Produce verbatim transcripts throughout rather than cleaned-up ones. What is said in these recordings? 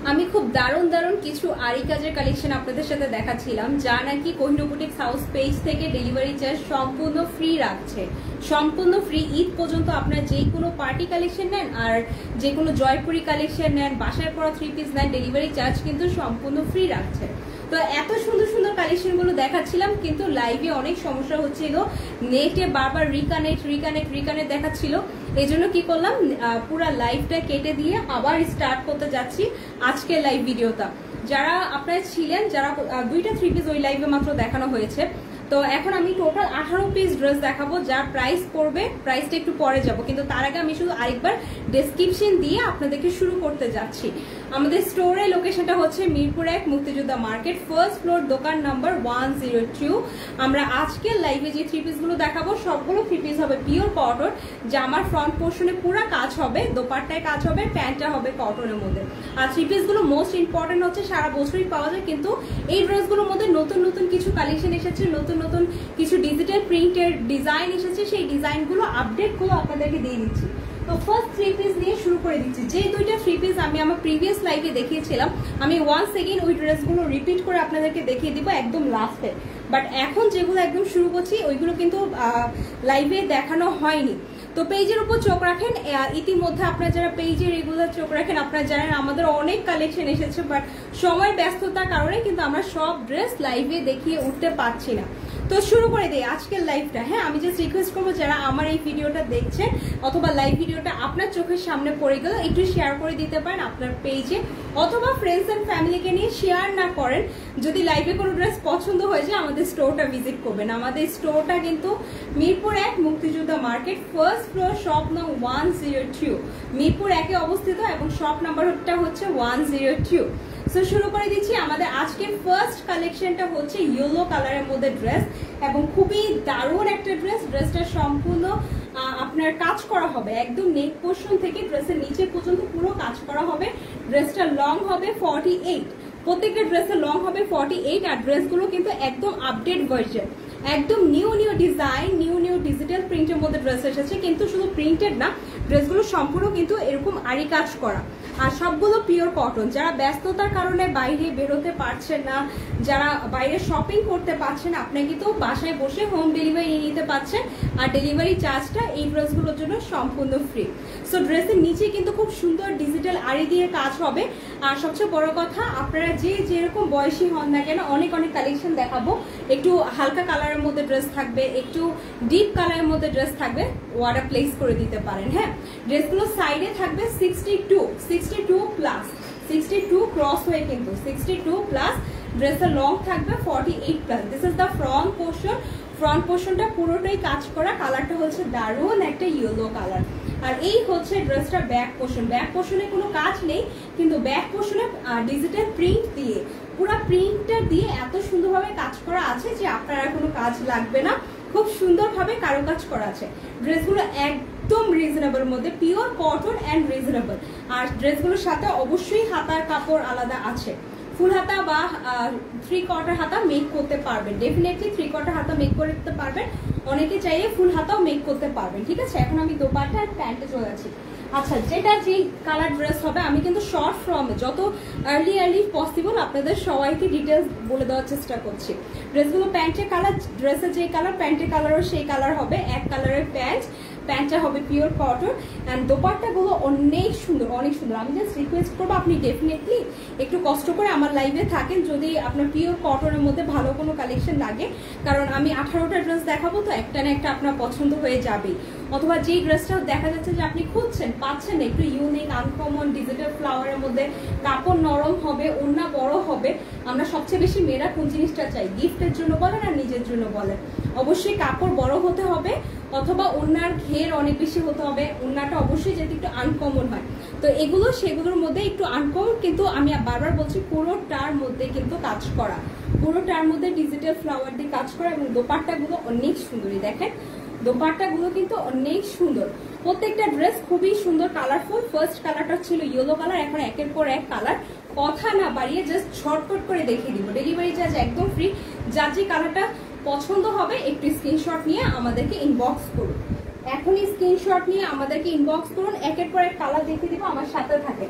আমি খুব দারুণ দারুণ কিছু আরি কাজের কালেকশন আপনাদের সাথে দেখাচ্ছিলাম, যা নাকি কোহিনূর বুটিক্স হাউস পেজ থেকে ডেলিভারি চার্জ সম্পূর্ণ ফ্রি রাখছে। সম্পূর্ণ ফ্রি। ঈদ পর্যন্ত আপনার যে কোনো পার্টি কালেকশন নেন আর যে কোনো জয়পুরি কালেকশন নেন, বাসায় পরা থ্রি পিস নেন, ডেলিভারি চার্জ কিন্তু সম্পূর্ণ ফ্রি রাখছে। তো এত সুন্দর সুন্দর কালেকশনগুলো দেখাচ্ছিলাম, কিন্তু লাইভে অনেক সমস্যা হচ্ছিল, নেটে বারবার রিকানেক্ট রিকানেক্ট রিকানেক্ট দেখাচ্ছিল। এই জন্য কি করলাম, পুরো লাইভটা কেটে দিয়ে আবার স্টার্ট করতে যাচ্ছি আজকের লাইভ ভিডিওটা। যারা আপনারা ছিলেন, যারা দুইটা থ্রি পিস ওই লাইভে মাত্র দেখানো হয়েছে, তো এখন আমি টোটাল আঠারো পিস ড্রেস দেখাবো, যার প্রাইস পড়বে, প্রাইসটা একটু পরে যাব, কিন্তু তার আগে আমি শুধু আরেকবার ডেসক্রিপশন দিয়ে আপনাদেরকে শুরু করতে যাচ্ছি। আমাদের স্টোরের লোকেশনটা হচ্ছে মিরপুর এক, মুক্তিযোদ্ধা মার্কেট, ফার্স্ট ফ্লোর, দোকান নাম্বার ওয়ান জিরো টু। আমরা আজকের লাইভে যে থ্রি পিসগুলো দেখাবো সবগুলো থ্রি পিস হবে পিওর কটন, জামার ফ্রন্ট পোর্শনে পুরো কাজ হবে, দোপাট্টায় কাজ হবে, প্যান্টটা হবে কটনের মধ্যে। আর থ্রি পিসগুলো মোস্ট ইম্পর্টেন্ট হচ্ছে সারা বছরই পাওয়া যায়, কিন্তু এই ড্রেসগুলোর মধ্যে নতুন নতুন কিছু কালেকশন এসেছে, নতুন নতুন কিছু ডিজিটাল প্রিন্টের ডিজাইন এসেছে, সেই ডিজাইনগুলো আপডেটগুলো আপনাদেরকে দিয়ে দিচ্ছি। তো ফার্স্ট থ্রি পিস দিয়ে শুরু করে দিচ্ছি। যে দুইটা থ্রি পিস আমি আমার প্রিভিয়াস লাইভে দেখিয়েছিলাম, আমি ওয়ান্স এগেইন ওই ড্রেসগুলো রিপিট করে আপনাদেরকে দেখিয়ে দিব একদম লাস্টে। বাট এখন যেগুলো একদম শুরু করছি ওইগুলো কিন্তু লাইভে দেখানো হয়নি। তো পেজের উপর চোখ রাখেন, ইতিমধ্যে আপনারা যারা পেজে রেগুলার চোখ রাখেন আপনারা জানেন আমাদের অনেক কালেকশন এসেছে, বাট সময় ব্যস্ততার কারণে কিন্তু আমরা সব ড্রেস লাইভে দেখিয়ে উঠতে পারছি না। তো শুরু করে দিই আজকের লাইভটা। হ্যাঁ, আমি জাস্ট রিকোয়েস্ট করবো যারা আমার এই ভিডিওটা দেখছেন অথবা লাইভ ভিডিওটা আপনার চোখের সামনে পড়ে গেল, একটু শেয়ার করে দিতে পারেন আপনার পেজে, অথবা ফ্রেন্ডস অ্যান্ড ফ্যামিলিকে নিয়ে শেয়ার না করেন। যদি লাইভে কোনো ড্রেস পছন্দ হয়ে যায় আমাদের স্টোরটা ভিজিট করবেন। আমাদের স্টোরটা কিন্তু মিরপুর এক, Muktijoddha market, first floor, shop নং ওয়ান জিরো টু, মিরপুর একে অবস্থিত এবং শপ নাম্বারটা হচ্ছে ওয়ান জিরো টু। সো শুরু করে দিচ্ছি। আমাদের আজকের ফার্স্ট কালেকশনটা হচ্ছে ইয়েলো কালারের মধ্যে ড্রেস, এবং খুবই দারুণ একটা ড্রেস। ড্রেসটা সম্পূর্ণ আপনার কাজ করা হবে, একদম নেক পোর্শন থেকে ড্রেসের নিচে পর্যন্ত পুরো কাজ করা হবে। ড্রেসটা লং হবে ফর্টি এইট, প্রত্যেকটা ড্রেসের লং হবে ফর্টি এইট। আর ড্রেসগুলো কিন্তু একদম আপডেট ভার্সন, একদম new new design, new new digital প্রিন্টের মধ্যে ড্রেস এসেছে, কিন্তু শুধু প্রিন্টেড না, ড্রেসগুলো সম্পূর্ণ কিন্তু এরকম আরি কাজ করা, আর সবগুলো পিওর কটন। যারা ব্যস্ততার কারণে বাইরে বেরোতে পারছেন না, যারা বাইরে শপিং করতে পারছেন, আপনি কিন্তু বাসায় বসে হোম ডেলিভারি নিয়ে নিতে পারছেন, আর ডেলিভারি চার্জটা এই ড্রেসগুলোর জন্য সম্পূর্ণ ফ্রি। সো ড্রেসের নিচে কিন্তু খুব সুন্দর ডিজিটাল আরি দিয়ে কাজ হবে। আর সবচেয়ে বড় কথা, আপনারা যে যেরকম বয়সী হন না কেন, অনেক অনেক কালেকশন দেখাবো। একটু হালকা কালারের মধ্যে ড্রেস থাকবে, একটু ডিপ কালারের মধ্যে ড্রেস থাকবে, ওয়াটার প্লেস করে দিতে পারেন। হ্যাঁ, ড্রেসগুলো সাইডে থাকবে sixty two sixty two plus, sixty two cross হয়ে কিন্তু সিক্সটি টু প্লাস। ড্রেসের লং থাকবে forty eight plus. This is the front portion. Front পোর্শনটা পুরোটাই কাজ করা, কালারটা হচ্ছে দারুণ একটা ইয়েলো কালার। আর এই হচ্ছে ড্রেসটা ব্যাক পোর্শন। ব্যাক পোর্শনে কোনো কাজ নেই, কিন্তু ব্যাক পোর্শনে ডিজিটাল প্রিন্ট দিয়ে, পুরো প্রিন্টটা দিয়ে এত সুন্দরভাবে কাজ করা আছে যে আপনার আর কোনো কাজ লাগবে না, খুব সুন্দরভাবে কারুকাজ করা আছে। ড্রেসগুলো একদম রিজনেবল মধ্যে, পিওর কটন অ্যান্ড রিজনেবল। আর ড্রেসগুলোর সাথে অবশ্যই হাতার কাপড় আলাদা আছে। ফুল হাতা বা থ্রি কোয়ার্টার হাতা মেক করতে পারবেন, ডেফিনেটলি থ্রি কোয়ার্টার হাতা মেক করতে পারবেন, অনেকে চাইলে ফুল হাতাও মেক করতে পারবেন। ঠিক আছে, এখন আমি দোপাট্টা আর প্যান্টে চলে যাচ্ছি। আচ্ছা, যেটা যে কালার ড্রেস হবে, আমি কিন্তু শর্ট ফর্মে যত আর্লি আর্লি পসিবল আপনাদের সবাইকে ডিটেলস বলে দেওয়ার চেষ্টা করছি। ড্রেসগুলো প্যান্টের কালার, ড্রেসের যে কালার প্যান্টের কালারও সেই কালার হবে, এক কালারের প্যান্ট, প্যান্টটা হবে পিওর কটন, অ্যান্ড দোপাট্টাগুলো অনেক সুন্দর, অনেক সুন্দর। আমি জাস্ট রিকোয়েস্ট করবো আপনি ডেফিনেটলি একটু কষ্ট করে আমার লাইভে থাকেন যদি আপনার পিওর কটনের মধ্যে ভালো কোনো কালেকশন লাগে, কারণ আমি আঠারোটা ড্রেস দেখাবো, তো একটা না একটা আপনার পছন্দ হয়ে যাবেই। অথবা যেই ড্রেসটাও দেখা যাচ্ছে যে আপনি খুঁজছেন, পাচ্ছেন না, একটু ইউনিক আনকমন ডিজিটাল ফ্লাওয়ারের মধ্যে, কাপড় নরম হবে, ওড়না বড় হবে। আমরা সবচেয়ে বেশি মেয়েরা কোন জিনিসটা চাই, গিফটের জন্য বলেন আর নিজের জন্য বলেন, অবশ্যই কাপড় বড় হতে হবে, অথবা ওড়নার ঘের অনেক বেশি হতে হবে, ওড়নাটা অবশ্যই যাতে একটু আনকমন হয়। তো এগুলো সেগুলোর মধ্যে একটু আনকমন, কিন্তু আমি বারবার বলছি পুরোটার মধ্যে কিন্তু কাজ করা, পুরোটার মধ্যে ডিজিটাল ফ্লাওয়ার দিয়ে কাজ করা, এবং দোপাট্টাগুলো অনেক সুন্দরই। দেখেন দোপাট্টাগুলো কিন্তু অনেক সুন্দর, প্রত্যেকটা ড্রেস খুবই সুন্দর, কালারফুল। ফার্স্ট কালারটা ছিল ইয়েলো কালার, এখন একের পর এক কালার। কথা না বাড়িয়ে জাস্ট ঝটপট করে দেখিয়ে দিব, ডেলিভারি চার্জ একদম ফ্রি। যার যে কালারটা পছন্দ হবে একটু স্ক্রিনশট নিয়ে আমাদেরকে ইনবক্স করুন, এখনই স্ক্রিনশট নিয়ে আমাদেরকে ইনবক্স করুন, একের পর এক কালার দেখিয়ে দিব, আমার সাথে থাকে।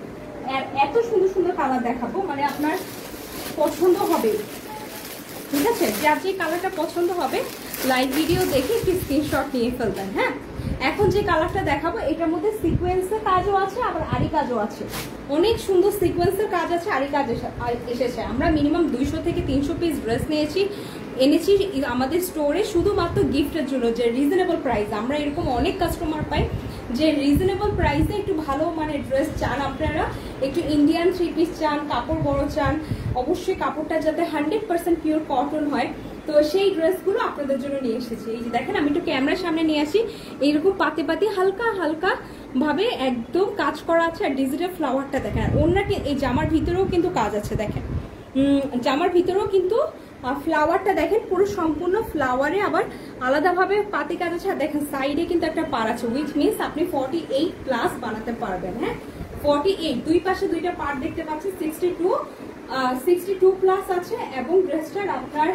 এত সুন্দর সুন্দর কালার দেখাবো, মানে আপনার পছন্দ হবে, ঠিক আছে? যার যে কালারটা পছন্দ হবে লাইভ ভিডিও দেখে একটু স্ক্রিনশট নিয়ে ফেলবেন। হ্যাঁ, এখন যে কালারটা দেখাবো এটার মধ্যে সিকোয়েন্সের কাজও আছে, আবার আরি কাজও আছে। অনেক সুন্দর সিকোয়েন্সের কাজ আছে, আরি কাজ এসেছে। আমরা মিনিমাম দুইশো থেকে তিনশো পিস ড্রেস নিয়েছি এনেছি আমাদের স্টোরে শুধুমাত্র গিফটের জন্য, যে রিজনেবল প্রাইস। আমরা এরকম অনেক কাস্টমার পাই যে রিজনেবল প্রাইসে একটু ভালো মানে ড্রেস চান, আপনারা একটু ইন্ডিয়ান থ্রি পিস চান, কাপড় বড় চান, অবশ্যই কাপড়টা যাতে হান্ড্রেড পার্সেন্ট পিওর কটন হয়, তো সেই ড্রেসগুলো আপনাদের জন্য নিয়ে এসেছি। এই যে দেখেন, আমি একটু ক্যামেরার সামনে নিয়ে আসি, এইরকম পাতে পাতি হালকা হালকা ভাবে একদম কাজ করা আছে। আর ডিজিটাল ফ্লাওয়ারটা দেখেন, আর অন্যটি এই জামার ভিতরেও কিন্তু কাজ আছে। দেখেন জামার ভিতরেও কিন্তু ফ্লাওয়ারটা দেখেন, পুরো সম্পূর্ণ ফ্লাওয়ারে আবার আলাদাভাবে পাতি কাজ আছে। আর দেখেন সাইডে কিন্তু একটা পার আছে, উইচ মিনস আপনি ফর্টি এইট প্লাস বানাতে পারবেন। হ্যাঁ, ফর্টি এইট, দুই পাশে দুইটা পার্ট দেখতে পাচ্ছি, sixty two sixty two plus আছে। এবং ড্রেসটার আপনার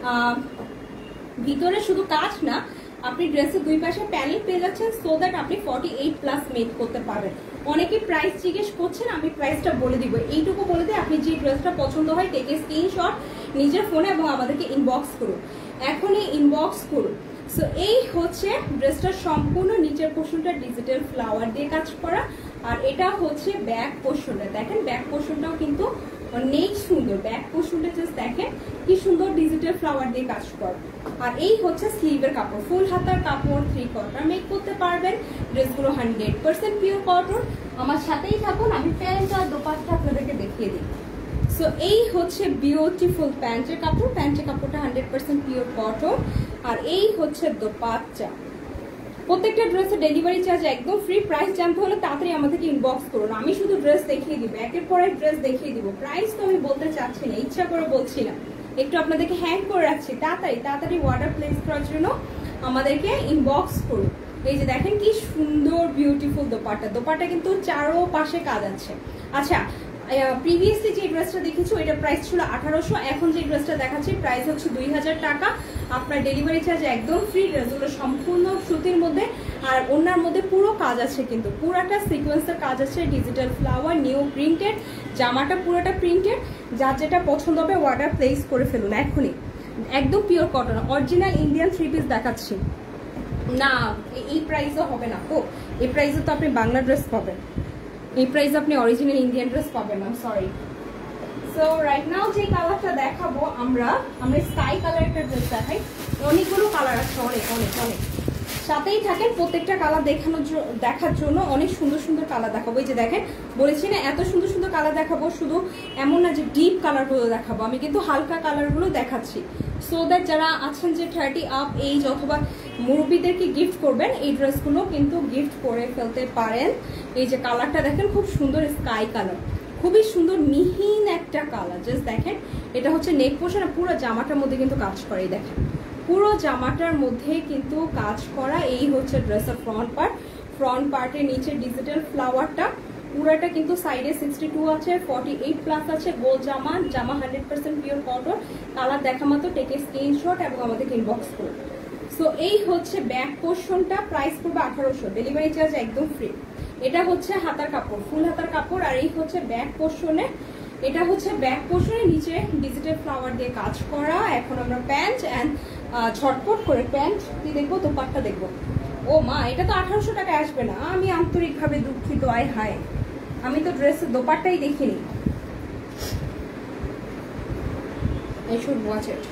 ভিতরে শুধু কাজ না, আপনি ড্রেসের দুই পাশে প্যানেল পেয়ে যাচ্ছেন, সো দ্যাট আপনি ফর্টি এইট প্লাস মেক করতে পারবেন। অনেকে প্রাইস জিজ্ঞেস করছেন, আমি প্রাইসটা বলে দিব। এইটুকু বলে দিই, আপনি যে ড্রেসটা পছন্দ হয় টেকে স্ক্রিনশট নিজের ফোনে এবং আমাদেরকে ইনবক্স করুন, এখনই ইনবক্স করুন। সো এই হচ্ছে ড্রেসটার সম্পূর্ণ নিচের পোর্শনটা ডিজিটাল ফ্লাওয়ার দিয়ে কাজ করা, আর এটা হচ্ছে ব্যাক পোর্শনটা। দেখেন ব্যাক পোর্শনটাও কিন্তু অনেক সুন্দর, ব্যাক পোর্শনটা জাস্ট দেখেন কি সুন্দর ডিজিটাল ফ্লাওয়ার দিয়ে কাজ করা। আর এই হচ্ছে স্লিভের কাপড়, ফুল হাতার কাপড়, থ্রি কোয়ার্টার মেক করতে পারবেন। ড্রেসগুলো হান্ড্রেড পার্সেন্ট পিওর কটন। আমার সাথেই থাকুন, আমি প্যান্ট আর দোপাট্টা আপনাদেরকে দেখিয়ে দিই। সো এই হচ্ছে বিউটিফুল প্যান্টের কাপড়, প্যান্টের কাপড়টা হান্ড্রেড পার্সেন্ট পিওর কটন। আর এই হচ্ছে দোপাট্টা। প্রত্যেকটা ড্রেসের ডেলিভারি চার্জ একদম ফ্রি। প্রাইস জানতে হলে তাড়াতাড়ি আমাদেরকে ইনবক্স করুন, আমি শুধু ড্রেস দেখিয়ে দিব, একের পর এক ড্রেস দেখিয়ে দিব। প্রাইস তো আমি বলতে চাচ্ছি না, ইচ্ছা করে বলছি না, একটু আপনাদেরকে হ্যাং করে রাখছি। তাড়াতাড়ি তাড়াতাড়ি অর্ডার প্লেস করার জন্য আমাদেরকে ইনবক্স করুন। এই যে দেখেন কি সুন্দর বিউটিফুল দোপাট্টা, দোপাট্টা কিন্তু চারো পাশে কাজ আছে। আচ্ছা, প্রিভিয়াসলি যে ড্রেসটা দেখেছো এটা প্রাইস ছিল আঠারোশো, এখন যে ড্রেসটা দেখাচ্ছি প্রাইস হচ্ছে দুই হাজার টাকা। আপনার ডেলিভারি চার্জ একদম ফ্রি। ড্রেসগুলো সম্পূর্ণ সুতির মধ্যে, আর ওনার মধ্যে পুরো কাজ আছে, কিন্তু পুরাটা সিকোয়েন্সের কাজ আছে, ডিজিটাল ফ্লাওয়ার, নিউ প্রিন্টেড। জামাটা পুরোটা প্রিন্টেড। যার যেটা পছন্দ হবে অর্ডার প্লেস করে ফেলুন এখনই। একদম pure cotton, original Indian three piece দেখাচ্ছি না। এই প্রাইসও হবে না, ও এই প্রাইসে তো আপনি বাংলা ড্রেস পাবেন, এই প্রাইস আপনি অরিজিনাল ইন্ডিয়ান ড্রেস পাবেন না, সরি। সো রাইট নাও যে কালারটা দেখাবো আমরা, আমরা স্কাই কালার একটা ড্রেস দেখাই। অনেকগুলো কালার আছে, অনেক অনেক অনেক। সাথেই থাকেন, প্রত্যেকটা কালার দেখানোর দেখার জন্য অনেক সুন্দর সুন্দর কালার দেখাবো। এই যে দেখেন, বলেছি না এত সুন্দর সুন্দর কালার দেখাবো, শুধু এমন না যে ডিপ কালারগুলো দেখাবো, আমি কিন্তু হালকা কালারগুলো দেখাচ্ছি, সো দ্যাট যারা আছেন যে থার্টি আপ এইজ অথবা মুরব্বীদেরকে গিফট করবেন, এই ড্রেসগুলো কিন্তু গিফট করে ফেলতে পারেন। এই যে কালারটা দেখেন, খুব সুন্দর স্কাই কালার, খুবই সুন্দর মিহিন একটা কালার। জাস্ট দেখেন, এটা হচ্ছে নেক পোর্শন, পুরো জামাটার মধ্যে কিন্তু কাজ করে। দেখেন পুরো জামাটার মধ্যে কিন্তু কাজ করা। এই হচ্ছে ড্রেসের ফ্রন্ট পার্ট, ফ্রন্ট পার্টের নিচে ডিজিটাল ফ্লাওয়ারটা পুরাটা কিন্তু সাইডে সিক্সটি টু আছে, ফর্টি এইট প্লাস আছে। গোল জামা, জামা hundred percent pure cotton. Colour দেখা মতো টেকে স্ক্রিনশট এবং আমাদেরকে ইনবক্স করুন। সো এই হচ্ছে ব্যাক পোর্শনটা, প্রাইস পড়বে আঠারোশো, ডেলিভারি চার্জ একদম ফ্রি। এটা হচ্ছে হাতার কাপড়, ফুল হাতার কাপড়। আর এই হচ্ছে ব্যাক পোর্শনে, এটা হচ্ছে ব্যাক পোর্শনে নিচে ডিজিটাল ফ্লাওয়ার দিয়ে কাজ করা। এখন আমরা প্যান্ট অ্যান্ড ঝটপট করে প্যান্ট দিয়ে দেখবো, দোপাট্টা দেখবো। ও মা, এটা তো আঠারোশো টাকায় আসবে না, আমি আন্তরিকভাবে দুঃখিত। আয় হায়, আমি তো ড্রেসের দোপাট্টাই দেখিনি। I should watch it.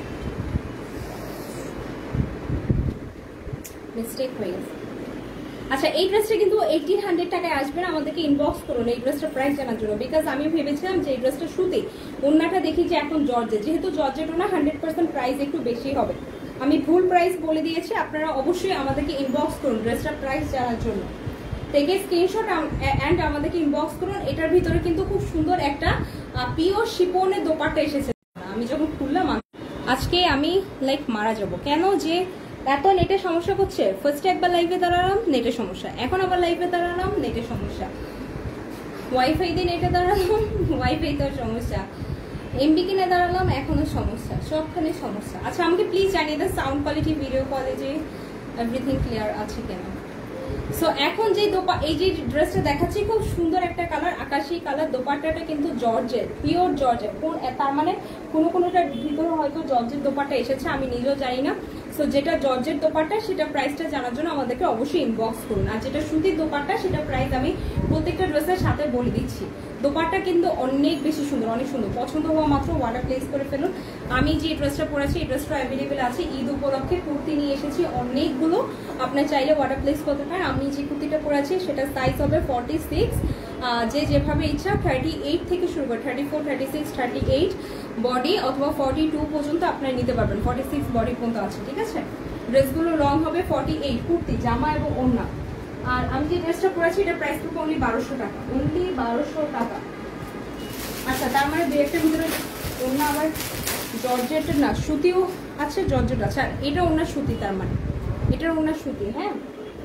Mistake হয়ে গেছে। আচ্ছা, এই ড্রেসটা কিন্তু এইটিন হান্ড্রেড টাকায় আসবে না, আমাদেরকে ইনবক্স করুন এই ড্রেসটার প্রাইস জানার জন্য। বিকজ আমি ভেবেছিলাম যে এই ড্রেসটা সুতি, ওনাটা দেখি যে এখন জর্জেট, যেহেতু জর্জেট ওনা হান্ড্রেড পার্সেন্ট প্রাইস একটু বেশি হবে। আমি ভুল প্রাইস বলে দিয়েছি, আপনারা অবশ্যই আমাদেরকে ইনবক্স করুন ড্রেসটার প্রাইস জানার জন্য। থেকে স্ক্রিনশট অ্যান্ড আমাদেরকে ইনবক্স করুন। এটার ভিতরে কিন্তু খুব সুন্দর একটা পিওর শিপনের দোপাট্টা এসেছে। আমি যখন খুললাম আজকে আমি লাইক মারা যাব, কেন যে এত নেটের সমস্যা করছে। ফার্স্টে একবার লাইভে দাঁড়ালাম, নেটের সমস্যা, এখন আবার লাইভে দাঁড়ালাম, নেটের সমস্যা, ওয়াইফাই দিয়ে নেটে দাঁড়ালাম, ওয়াইফাই তো সমস্যা, এমবি কিনে দাঁড়ালাম, এখনো সমস্যা, সবখানে সমস্যা। আচ্ছা, আমাকে প্লিজ জানিয়ে দেন sound quality, video quality, everything clear আছে কেন। সো এখন যে দোপা এই যে ড্রেসটা দেখাচ্ছি খুব সুন্দর একটা কালার, আকাশি কালার। দোপাট্টাটা কিন্তু জর্জেট, পিওর জর্জেট। কোন তার মানে কোনো কোনোটার ভিতরে হয়তো জর্জেট দোপাট্টা এসেছে, আমি নিজেও জানি না। সো যেটা জর্জেট দোপাট্টা সেটা প্রাইসটা জানার জন্য আমাদেরকে অবশ্যই ইনবক্স করুন। আর যেটা সুতির দোপাট্টা সেটা প্রাইস আমি প্রত্যেকটা ড্রেসের সাথে বলে দিচ্ছি। দোপাট্টা কিন্তু অনেক বেশি সুন্দর, অনেক সুন্দর। পছন্দ হওয়া মাত্র অর্ডার প্লেস করে ফেলুন। আমি যে ড্রেসটা পরেছি এই ড্রেসটা অ্যাভেলেবেল আছে। ঈদ উপলক্ষে কুর্তি নিয়ে এসেছি অনেকগুলো, আপনার চাইলে অর্ডার প্লেস করতে পারেন। আমি যে কুর্তিটা পরেছি সেটা সাইজ হবে ফর্টি সিক্স, যে যেভাবে ইচ্ছা থার্টি এইট থেকে শুরু করে thirty four thirty six thirty eight body অথবা ফর্টি টু পর্যন্ত আপনারা নিতে পারবেন। ফর্টি সিক্স বডি পর্যন্ত আছে, ঠিক আছে। ড্রেসগুলো লং হবে ফর্টি এইট, কুর্তি জামা এবং ওড়না। আর আমি যে ড্রেসটা পরেছি এটা প্রাইস পড়বে অনলি বারোশো টাকা, অনলি বারোশো টাকা। আচ্ছা, তার মানে দু একটা ভিতরে ওড়না আবার জর্জেটের না, সুতিও আছে, জর্জেট আছে। আর এটা ওড়না সুতি, তার মানে এটার ওড়না সুতি। হ্যাঁ,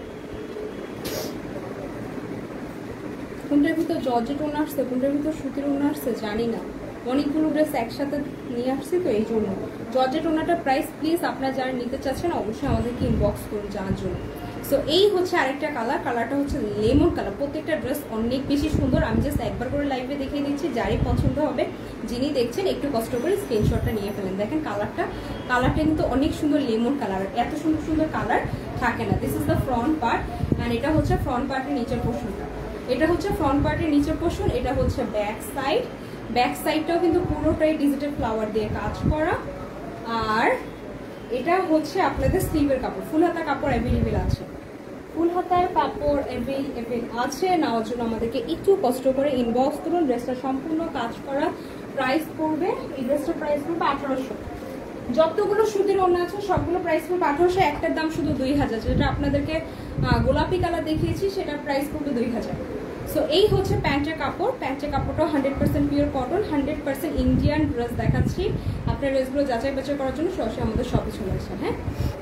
কোনটার ভিতর জর্জেট ওড়না আসছে, কোনটার ভিতর সুতির ওড়না আসছে জানি না। অনেকগুলো ড্রেস একসাথে নিয়ে আসছি তো এই জন্য। জর্জেট ওড়নাটার প্রাইস প্লিজ আপনারা যারা নিতে চাচ্ছেন অবশ্যই আমাদেরকে ইনবক্স করুন জানার জন্য। সো এই হচ্ছে আরেকটা কালার, কালারটা হচ্ছে লেমন কালার। প্রত্যেকটা ড্রেস অনেক বেশি সুন্দর। আমি জাস্ট একবার করে লাইভে দেখিয়ে দিচ্ছি, যারই পছন্দ হবে যিনি দেখছেন একটু কষ্ট করে স্ক্রিনশটটা নিয়ে ফেলেন। দেখেন কালারটা, কালারটা কিন্তু অনেক সুন্দর লেমন কালার। এত সুন্দর সুন্দর কালার থাকে না। This is the front part and এটা হচ্ছে ফ্রন্ট পার্টের নিচের পোর্শনটা। এটা হচ্ছে ফ্রন্ট পার্টের নিচের পোর্শন, এটা হচ্ছে ব্যাক সাইড। ব্যাক সাইডটাও কিন্তু পুরোটাই ডিজিটাল ফ্লাওয়ার দিয়ে কাজ করা। আর এটা হচ্ছে আপনাদের স্লিভের কাপড়, ফুল হাতা কাপড় অ্যাভেলেবেল আছে। ফুল হাতার কাপড় অ্যাভেলেবেল আছে, নেওয়ার জন্য আমাদেরকে একটু কষ্ট করে ইনবক্স করুন। ড্রেসটা সম্পূর্ণ কাজ করা। প্রাইস পড়বে, এই ড্রেসটার প্রাইস পড়বে আঠারোশো। যতগুলো সুতির ওড়না আছে সবগুলো প্রাইস পড়বে আঠারোশো। একটার দাম শুধু দুই হাজার, যেটা আপনাদেরকে গোলাপি কালার দেখিয়েছি সেটার প্রাইস পড়বে দুই হাজার। সো এই হচ্ছে প্যান্টের কাপড়। প্যান্টের কাপড়টাও hundred percent pure cotton, hundred percent Indian dress দেখাচ্ছি। আপনার ড্রেসগুলো যাচাই বাছাই করার জন্য সরাসরি আমাদের শপে চলে আসেন। হ্যাঁ,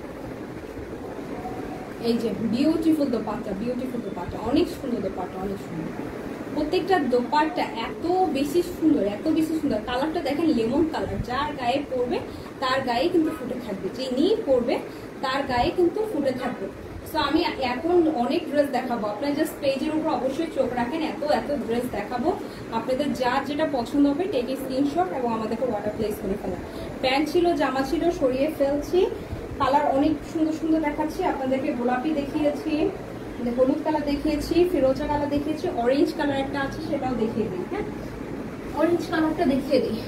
এই যে বিউটিফুল দোপাট্টা, বিউটিফুল দোপাট্টা, অনেক সুন্দর দোপাট্টা, অনেক সুন্দর। প্রত্যেকটা দোপাট্টা এত বেশি সুন্দর, এত বেশি সুন্দর। কালারটা দেখেন লেমন কালার, যার গায়ে পড়বে তার গায়ে কিন্তু ফুটে থাকবে, যে নিয়ে পড়বে তার গায়ে কিন্তু ফুটে থাকবে। সো আমি এখন অনেক ড্রেস দেখাবো, আপনার জাস্ট পেজের উপর অবশ্যই চোখ রাখেন। এত এত ড্রেস দেখাবো, আপনাদের যার যেটা পছন্দ হবে টেক স্ক্রিনশট এবং আমাদেরকে অর্ডার প্লেস করে ফেলা। প্যান্ট ছিল, জামা ছিল, সরিয়ে ফেলছি। কালার অনেক সুন্দর সুন্দর দেখাচ্ছি আপনাদেরকে। গোলাপি দেখিয়েছি, হলুদ কালার দেখিয়েছি, ফিরোজা কালার দেখিয়েছি, অরেঞ্জ কালার একটা আছে সেটাও দেখিয়ে দিই। হ্যাঁ, অরেঞ্জ কালারটা দেখিয়ে দিই।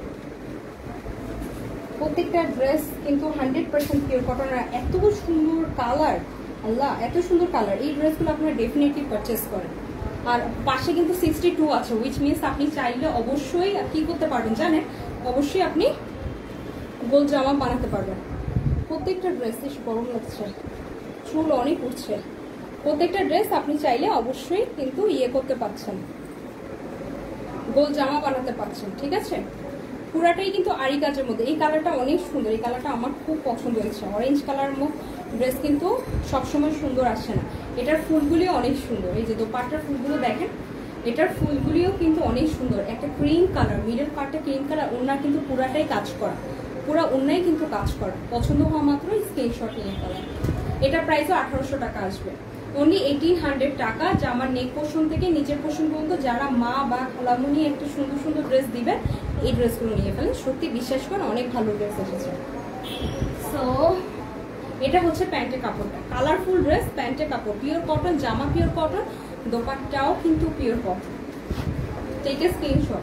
প্রত্যেকটা ড্রেস কিন্তু হান্ড্রেড পার্সেন্ট পিওর কটন। আর এত সুন্দর কালার, আল্লাহ এত সুন্দর কালার। এই ড্রেসগুলো আপনারা ডেফিনেটলি পারচেস করেন। আর পাশে কিন্তু সিক্সটি টু আছে, উইচ মিনস আপনি চাইলে অবশ্যই কি করতে পারবেন জানেন, অবশ্যই আপনি গোল জামা বানাতে পারবেন। প্রত্যেকটা ড্রেস বেশ গরম লাগছে, চুল অনেক উঠছে। প্রত্যেকটা ড্রেস আপনি চাইলে অবশ্যই কিন্তু ইয়ে করতে পারছেন, গোল জামা বানাতে পারছেন, ঠিক আছে। পুরাটাই কিন্তু আরি কাজের মধ্যে। এই কালারটা অনেক সুন্দর, এই কালারটা আমার খুব পছন্দ হয়েছে। অরেঞ্জ কালার ড্রেস কিন্তু সবসময় সুন্দর আসে না। এটার ফুলগুলিও অনেক সুন্দর, এই যে দোপাট্টার ফুলগুলো দেখেন, এটার ফুলগুলিও কিন্তু অনেক সুন্দর। একটা ক্রিম কালার, মিডল পার্টটা ক্রিম কালার, ওড়না কিন্তু পুরাটাই কাজ করা, পুরা ওড়নাই কিন্তু কাজ করা। পছন্দ হওয়া মাত্র স্ক্রিনশট নিয়ে ফেলেন। এটা প্রাইসও আঠারোশো টাকা আসবে, অনলি এইটিন হান্ড্রেড টাকা। জামার নেক পোর্শন থেকে নিচের পোর্শন পর্যন্ত যারা মা বা খালামুনি একটা সুন্দর সুন্দর ড্রেস দিবেন এই ড্রেসগুলো নিয়ে ফেলেন। সত্যি বিশ্বাস করেন অনেক ভালো ড্রেস এসেছে। সো এটা হচ্ছে প্যান্টের কাপড়টা, কালারফুল ড্রেস, প্যান্টের কাপড় পিওর কটন, জামা পিওর কটন, দোপাট্টাও কিন্তু pure cotton. Take a screenshot.